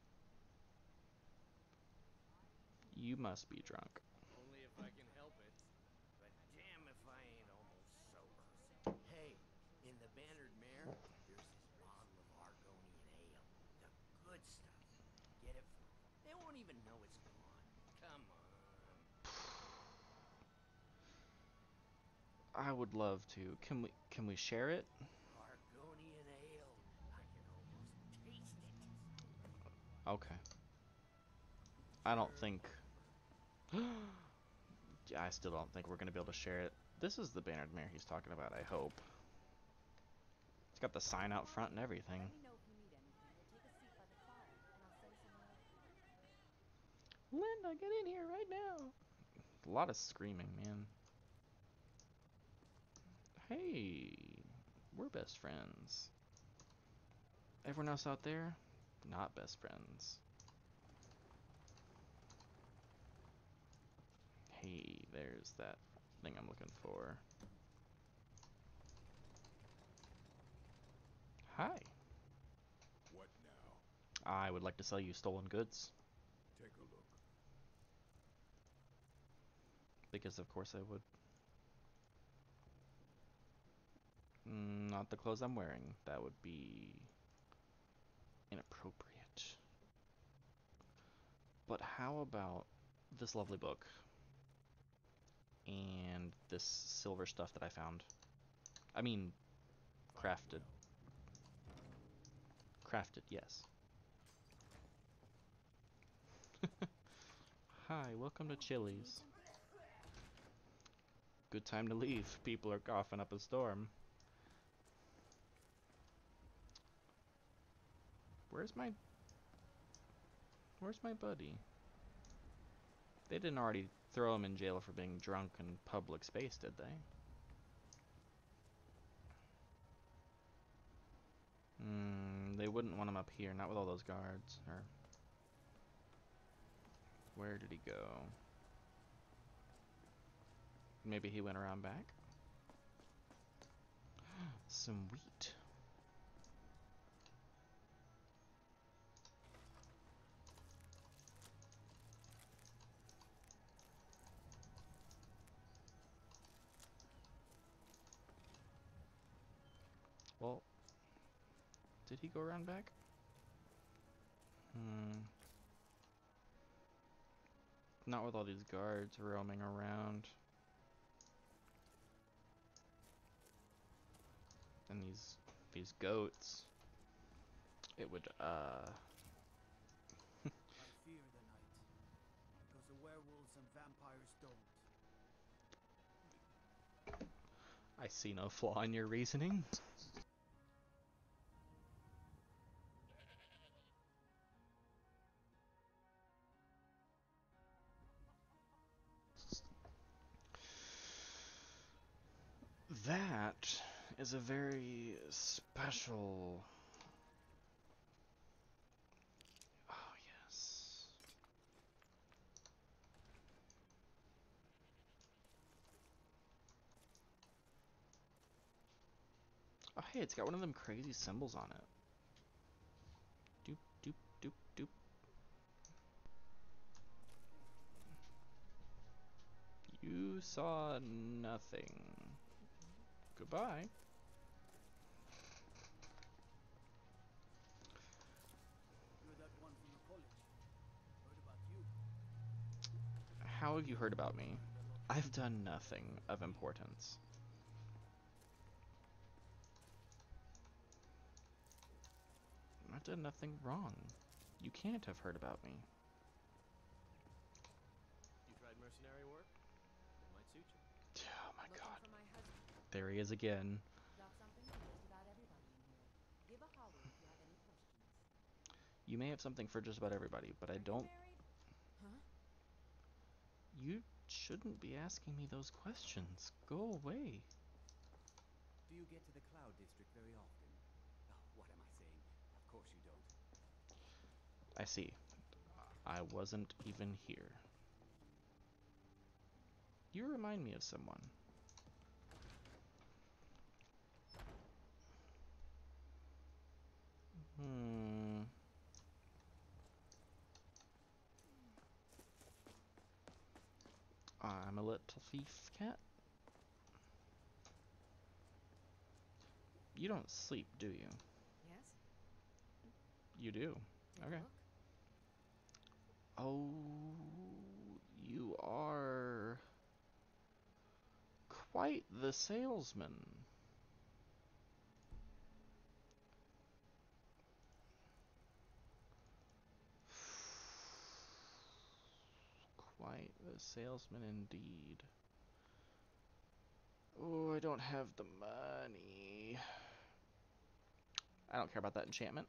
You must be drunk. Only if I can help it. But damn if I ain't almost sober. Hey, in the Bannered Mare, there's this bottle of Argonian ale. The good stuff. Get it for them. They won't even know it's gone. Come on. I would love to. Can we share it? Argonian ale. I can almost taste it. Okay. I don't think I still don't think we're gonna be able to share it. This is the Bannered Mare he's talking about, I hope. It's got the sign out front and everything. Let me know if you need anything, or take a seat by the fire, and I'll send someone over. Linda, get in here right now. A lot of screaming, man. Hey, we're best friends. Everyone else out there, not best friends. Hey, there's that thing I'm looking for. Hi. What now? I would like to sell you stolen goods. Take a look. Because of course I would. Not the clothes I'm wearing. That would be inappropriate. But how about this lovely book? And this silver stuff that I found. I mean, crafted. Crafted, yes. Hi, welcome to Chili's. Good time to leave. People are coughing up a storm. Where's my buddy? They didn't already throw him in jail for being drunk in public space, did they? They wouldn't want him up here, not with all those guards. Or where did he go? Maybe he went around back? Some wheat. Well, did he go around back? Not with all these guards roaming around. And these goats. It would, I fear the night, because the werewolves and vampires don't. I see no flaw in your reasoning. That is a very special... Oh, yes. Oh, hey, it's got one of them crazy symbols on it. Doop, doop, doop, doop. You saw nothing. Goodbye. You're that one from the college. Heard about you. How have you heard about me? I've done nothing of importance. I've done nothing wrong. You can't have heard about me. You tried mercenary work? It might suit you. Oh my Looking god. for my husband. There he is again. Got something for just about everybody in here. Give a holler if you have any questions. You may have something for just about everybody, but I Are don't... you married? Huh? You shouldn't be asking me those questions. Go away. Do you get to the Cloud District very often? Oh, what am I saying? Of course you don't. I see. I wasn't even here. You remind me of someone. I'm a little thief cat. You don't sleep, do you? Yes? You do. Take Okay. a look. Oh, you are quite the salesman. Quite the salesman indeed. Oh, I don't have the money. I don't care about that enchantment.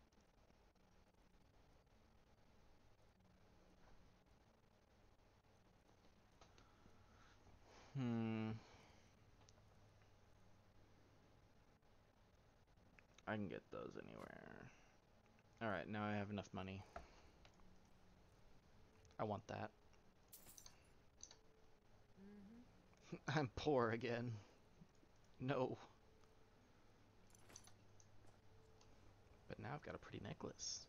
I can get those anywhere. Alright, now I have enough money. I want that. I'm poor again. No. But now I've got a pretty necklace.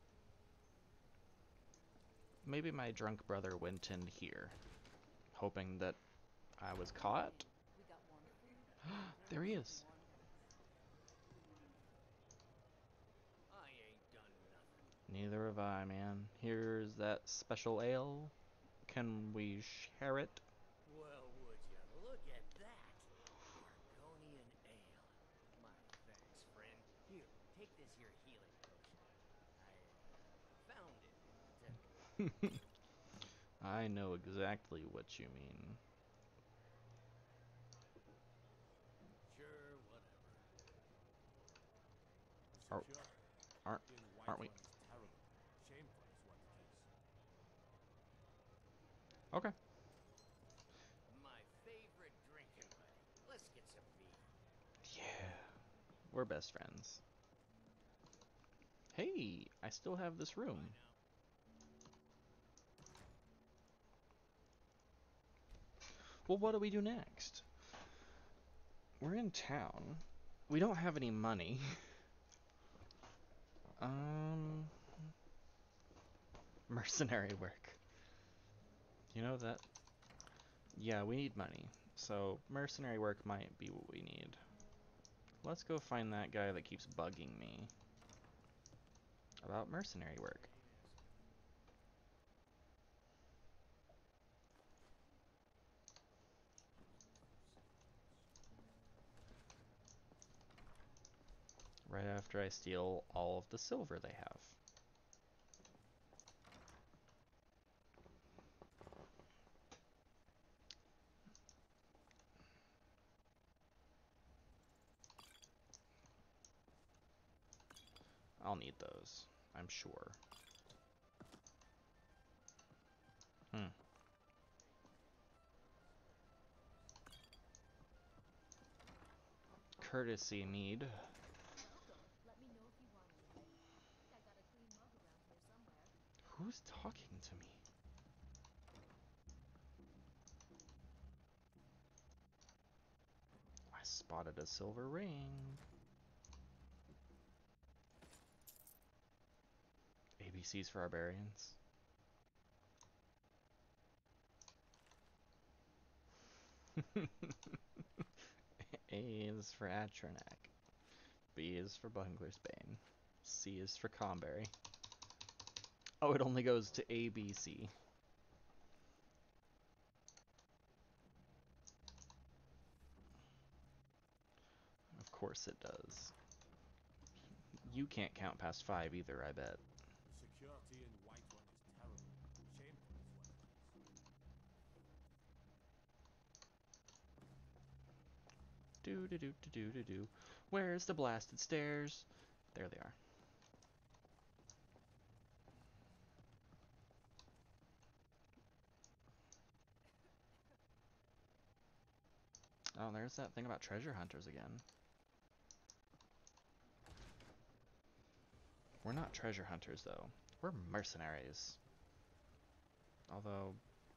Maybe my drunk brother went in here, hoping that I was caught. We got one food, There he is. one place. I ain't done nothing. Neither have I, man. Here's that special ale. Can we share it? Well, would ya? Look at that. Argonian ale. My thanks, friend. Here, take this here healing potion. I found it in the temple. I know exactly what you mean. Sure, whatever. Are- Secure. aren't- In White aren't we? One is terrible. Shameful is what it is. Okay. My favorite drinking buddy. Let's get some beer. Yeah. We're best friends. Hey, I still have this room. Bye now. Well, what do we do next? We're in town. We don't have any money. Mercenary work. You know that? Yeah, we need money. So, mercenary work might be what we need. Let's go find that guy that keeps bugging me about mercenary work. Right after I steal all of the silver they have. I'll need those, I'm sure. Courtesy mead. Welcome. Let me know if you want anything. I think I got a clean mug around here somewhere. Who's talking to me? I spotted a silver ring. ABCs for barbarians. A is for Atronak. B is for Bungler's Bane. C is for Comberry. Oh, it only goes to A, B, C. Of course it does. You can't count past 5 either, I bet. Security in White One is terrible. Shameful is what it is. Do do do do do do do. Where's the blasted stairs? There they are. Oh, there's that thing about treasure hunters again. We're not treasure hunters, though. We're mercenaries. Although...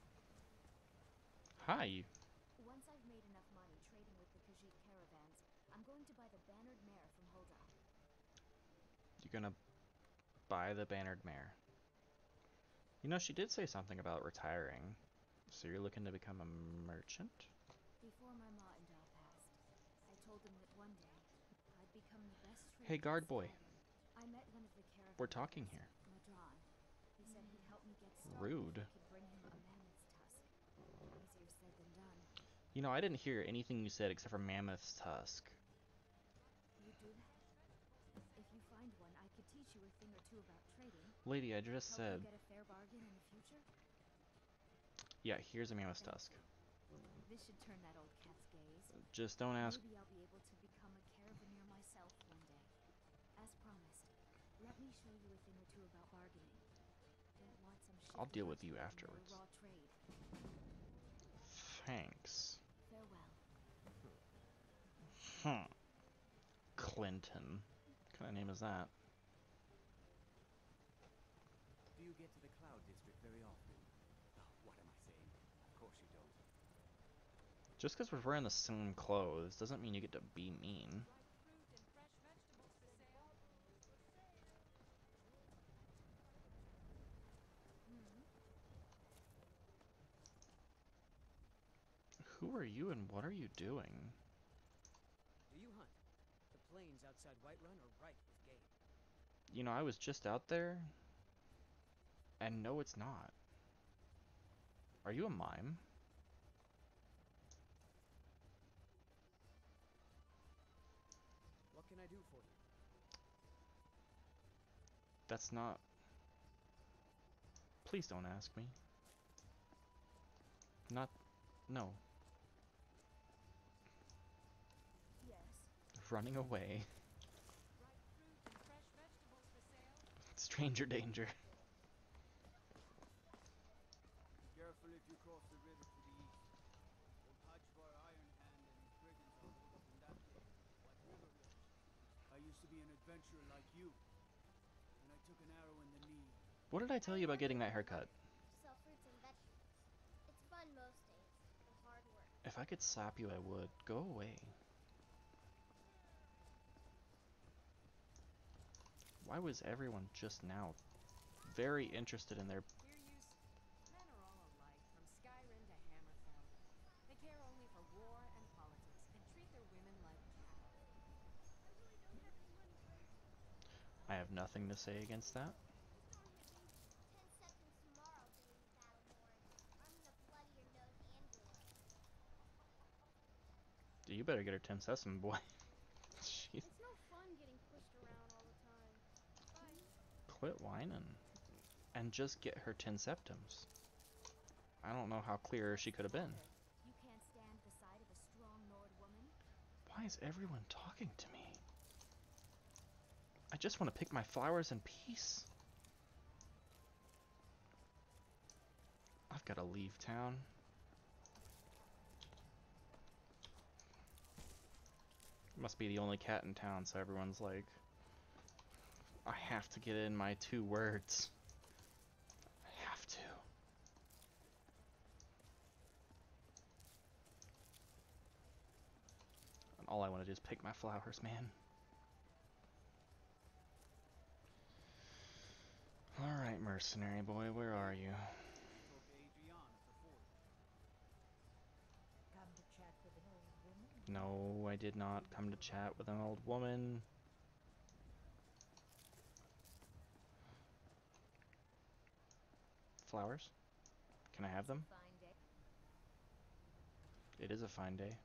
Hi! Once I've made enough money trading with the Khajiit caravans, I'm going to buy the bannered mare from Hulda. You're gonna buy the bannered mare. You know, she did say something about retiring. So you're looking to become a merchant? Before my ma and Da passed, I told them that one day I'd become the best trader. Hey, guard boy. I met one of the caravan We're talking leaders, here. Madron. He said he'd help me get started. Rude. If I could bring him a mammoth's tusk. Easier said than done. You know, I didn't hear anything you said except for mammoth's tusk. You do that? If you find one, I could teach you a thing or two about trading. Lady, I just Help said... you get a fair bargain in the future? Yeah, here's a mammoth's Thank tusk. you. This should turn that old cat's gaze. Just don't ask... Maybe I'll be able to become a caravaneer myself one day. As promised, let me show you a thing or two about bargaining. Don't want some shit I'll deal with you hunter afterwards. or raw trade. Thanks. Farewell. Clinton. What kind of name is that? Do you get to the Cloud District very often? Oh, what am I saying? Of course you don't. Just because we're wearing the same clothes doesn't mean you get to be mean. Who are you and what are you doing? Do you hunt? The plains outside Whiterun are ripe with game. You know, I was just out there. And no, it's not. Are you a mime? What can I do for you? That's not... Please don't ask me. Not... no. Yes. Running away. Ripe fruit and fresh vegetables for sale. Stranger danger. Be careful if you cross the river to the east. Old Hajvar Iron Hand and his brigands are holed up in that place. White River Ridge. I used to be an adventurer like you. And I took an arrow in the knee. What did I tell you about getting that haircut? Sell fruits and vegetables. It's fun most days, but hard work. If I could slap you, I would. Go away. Why was everyone just now very interested in their... Hear you. Men are all alike, from Skyrim to Hammerfell. They care only for war and politics, and treat their women like cattle. I really don't have any money, Grace. I have nothing to say against that. The storm hit me 10 seconds tomorrow, baby Battlemore. I'm gonna bloody your nose and your leg. You better get her 10 sesame, boy. Jeez. It's no fun getting pushed around all the time. Bye. Quit whining. And just get her 10 septims. I don't know how clearer she could have been. You can't stand the sight of a strong Nord woman? Why is everyone talking to me? I just want to pick my flowers in peace. I've got to leave town. Must be the only cat in town, so everyone's like, I have to get in my 2 words. I have to. And all I want to do is pick my flowers, man. Alright, mercenary boy, where are you? Talk to Adrian at the fort. Come to chat with an old woman? No, I did not come to chat with an old woman. Flowers? Can I have them? Fine day. It is a fine day.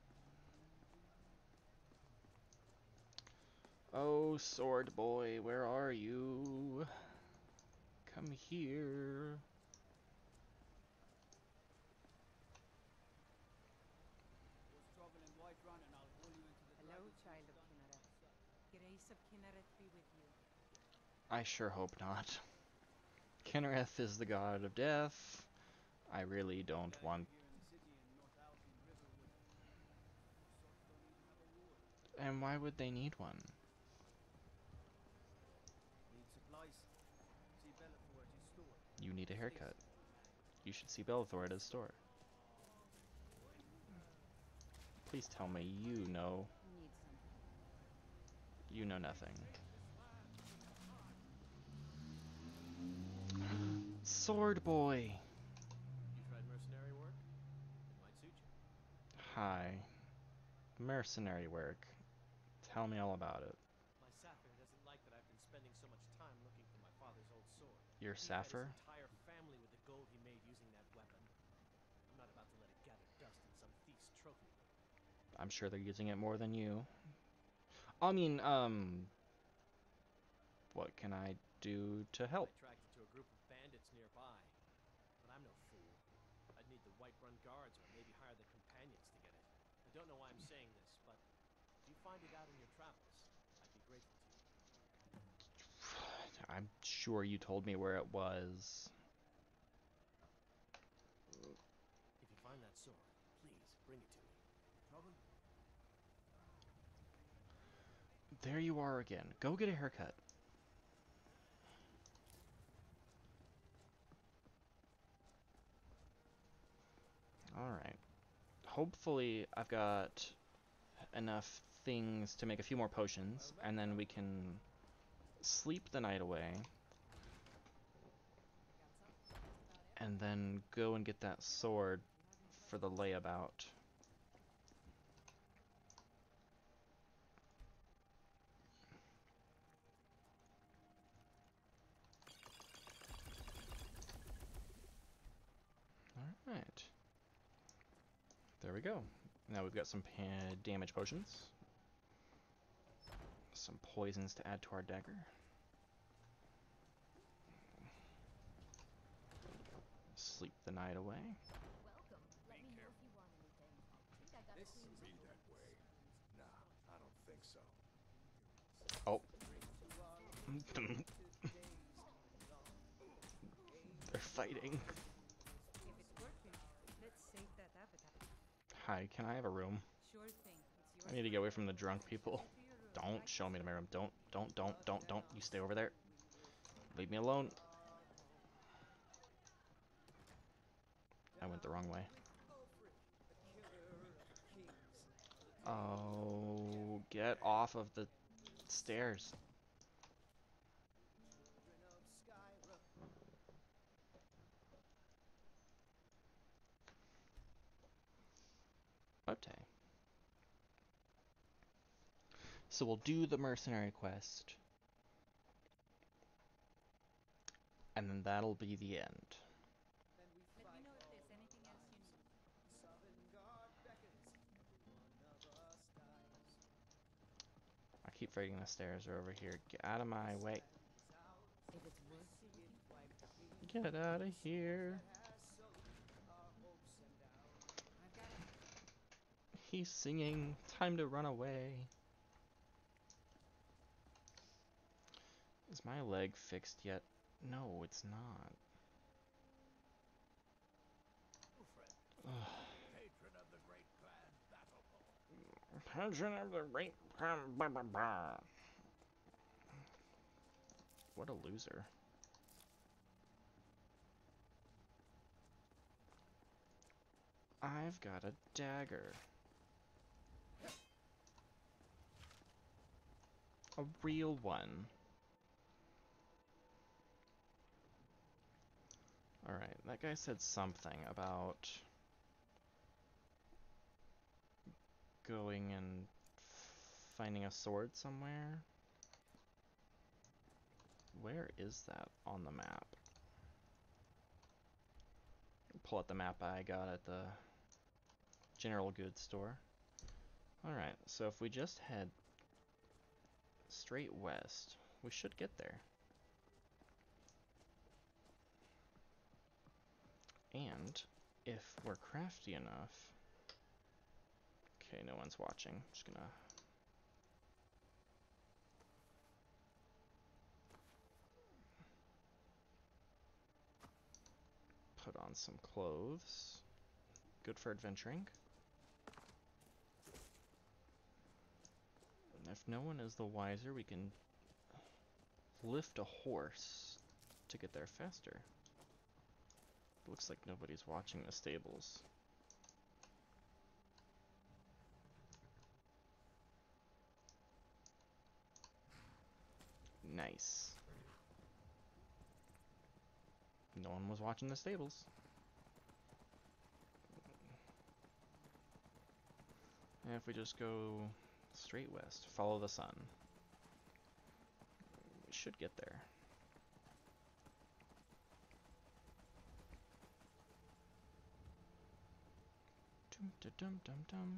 Oh, sword boy, where are you? Come here. There's trouble in Whiterun and I'll pull you into the Hello, dragon's child of den. Kynareth. Grace of Kynareth be with you. I sure hope not. Kynareth is the god of death. I really don't Yeah, want... you're here in the city in North Albion Riverwood. The sorts don't even have a ward. And why would they need one? Need supplies? See Bellathor at his store. You need a haircut. You should see Bellathor at his store. Please tell me you know. Need something. You know nothing. Sword boy! You tried mercenary work? It might suit you. Hi. Mercenary work. Tell me all about it. My Saphir doesn't like that I've been spending so much time looking for my father's old sword. Your He fed Saphir? his entire family with the gold he made using that weapon. I'm not about to let it gather dust in some thief's trophy room. I'm sure they're using it more than you. I mean, what can I do to help? I tracked it to a group of bandits nearby. But I'm no fool. I'd need the Whiterun guards or maybe hire the companions to get it. I don't know why I'm saying this, but if you find it out in your travels, I'd be grateful to you. I'm sure you told me where it was. If you find that sword, please bring it to me. Trouble? There you are again. Go get a haircut. Alright. Hopefully I've got enough things to make a few more potions, and then we can sleep the night away, and then go and get that sword for the layabout. Alright. There we go. Now we've got some damage potions. Some poisons to add to our dagger. Sleep the night away. Welcome. This be that way. Nah, I don't think so. Oh. They're fighting. If it's working, let's save that appetite. Hi, can I have a room? Sure thing. It's yours I need to get for away the from the taking. drunk people. Head to your room, Don't right show me this to my way. room. Don't. You stay over there. Leave me alone. I went the wrong way. Oh, get off of the stairs. Okay. So we'll do the mercenary quest. And then that'll be the end. Let me know if there's anything else you need. I keep forgetting the stairs are over here. Get out of my way. If it's working. Get out of here. I've got it. He's singing. Time to run away. Is my leg fixed yet? No, it's not. Patron of the great clan battle poem. Patron of the great clan. What a loser. I've got a dagger. A real one. Alright, that guy said something about going and finding a sword somewhere. Where is that on the map? Pull out the map I got at the general goods store. Alright, so if we just head straight west, we should get there. And if we're crafty enough... Okay, no one's watching. Just gonna... put on some clothes. Good for adventuring. And if no one is the wiser, we can lift a horse to get there faster. Looks like nobody's watching the stables. Nice. No one was watching the stables. And if we just go straight west, follow the sun, we should get there. Dum-da-dum-dum-dum.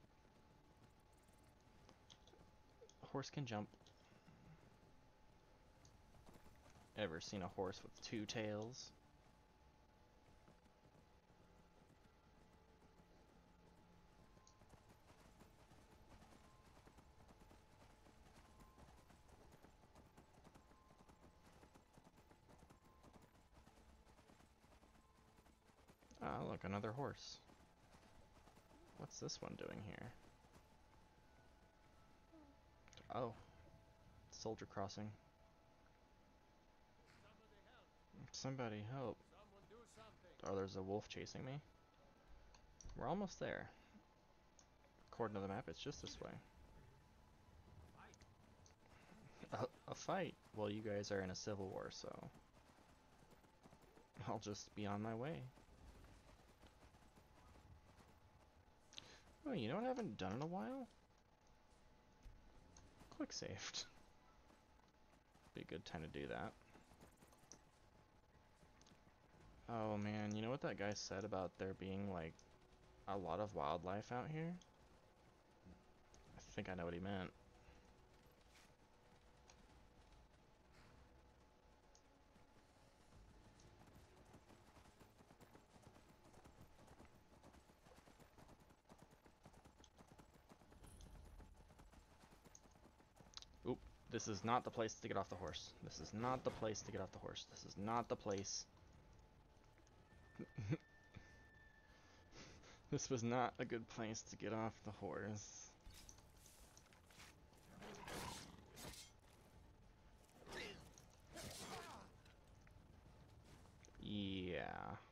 Horse can jump. Ever seen a horse with two tails? Ah, look, another horse. What's this one doing here? Oh, soldier crossing. Somebody help. Someone do something. Oh, there's a wolf chasing me. We're almost there. According to the map, it's just this way. A fight? Well, you guys are in a civil war, so I'll just be on my way. Oh, you know what I haven't done in a while? Quick saved. Be a good time to do that. Oh man, you know what that guy said about there being like a lot of wildlife out here? I think I know what he meant. This is not the place to get off the horse. This is not the place to get off the horse. This is not the place. This was not a good place to get off the horse. Yeah.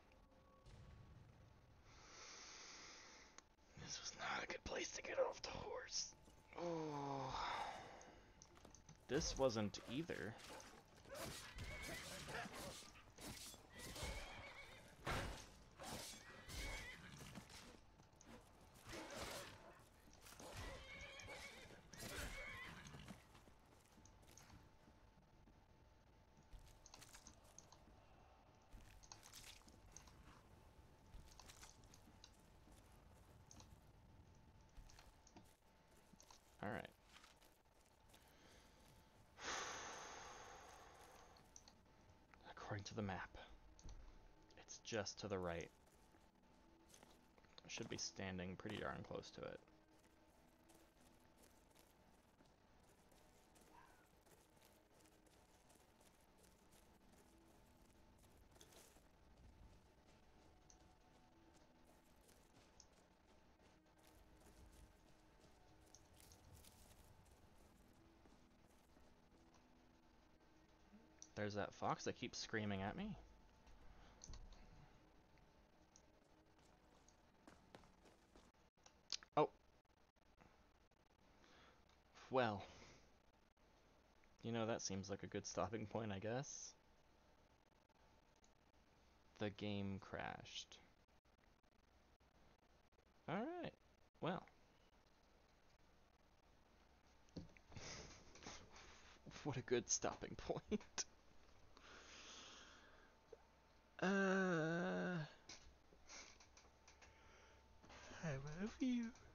This was not a good place to get off the horse. Oh. This wasn't either. All right. According to the map, it's just to the right. I should be standing pretty darn close to it. There's that fox that keeps screaming at me. Oh. Well. You know, that seems like a good stopping point, I guess. The game crashed. Alright. Well. What a good stopping point. I love you.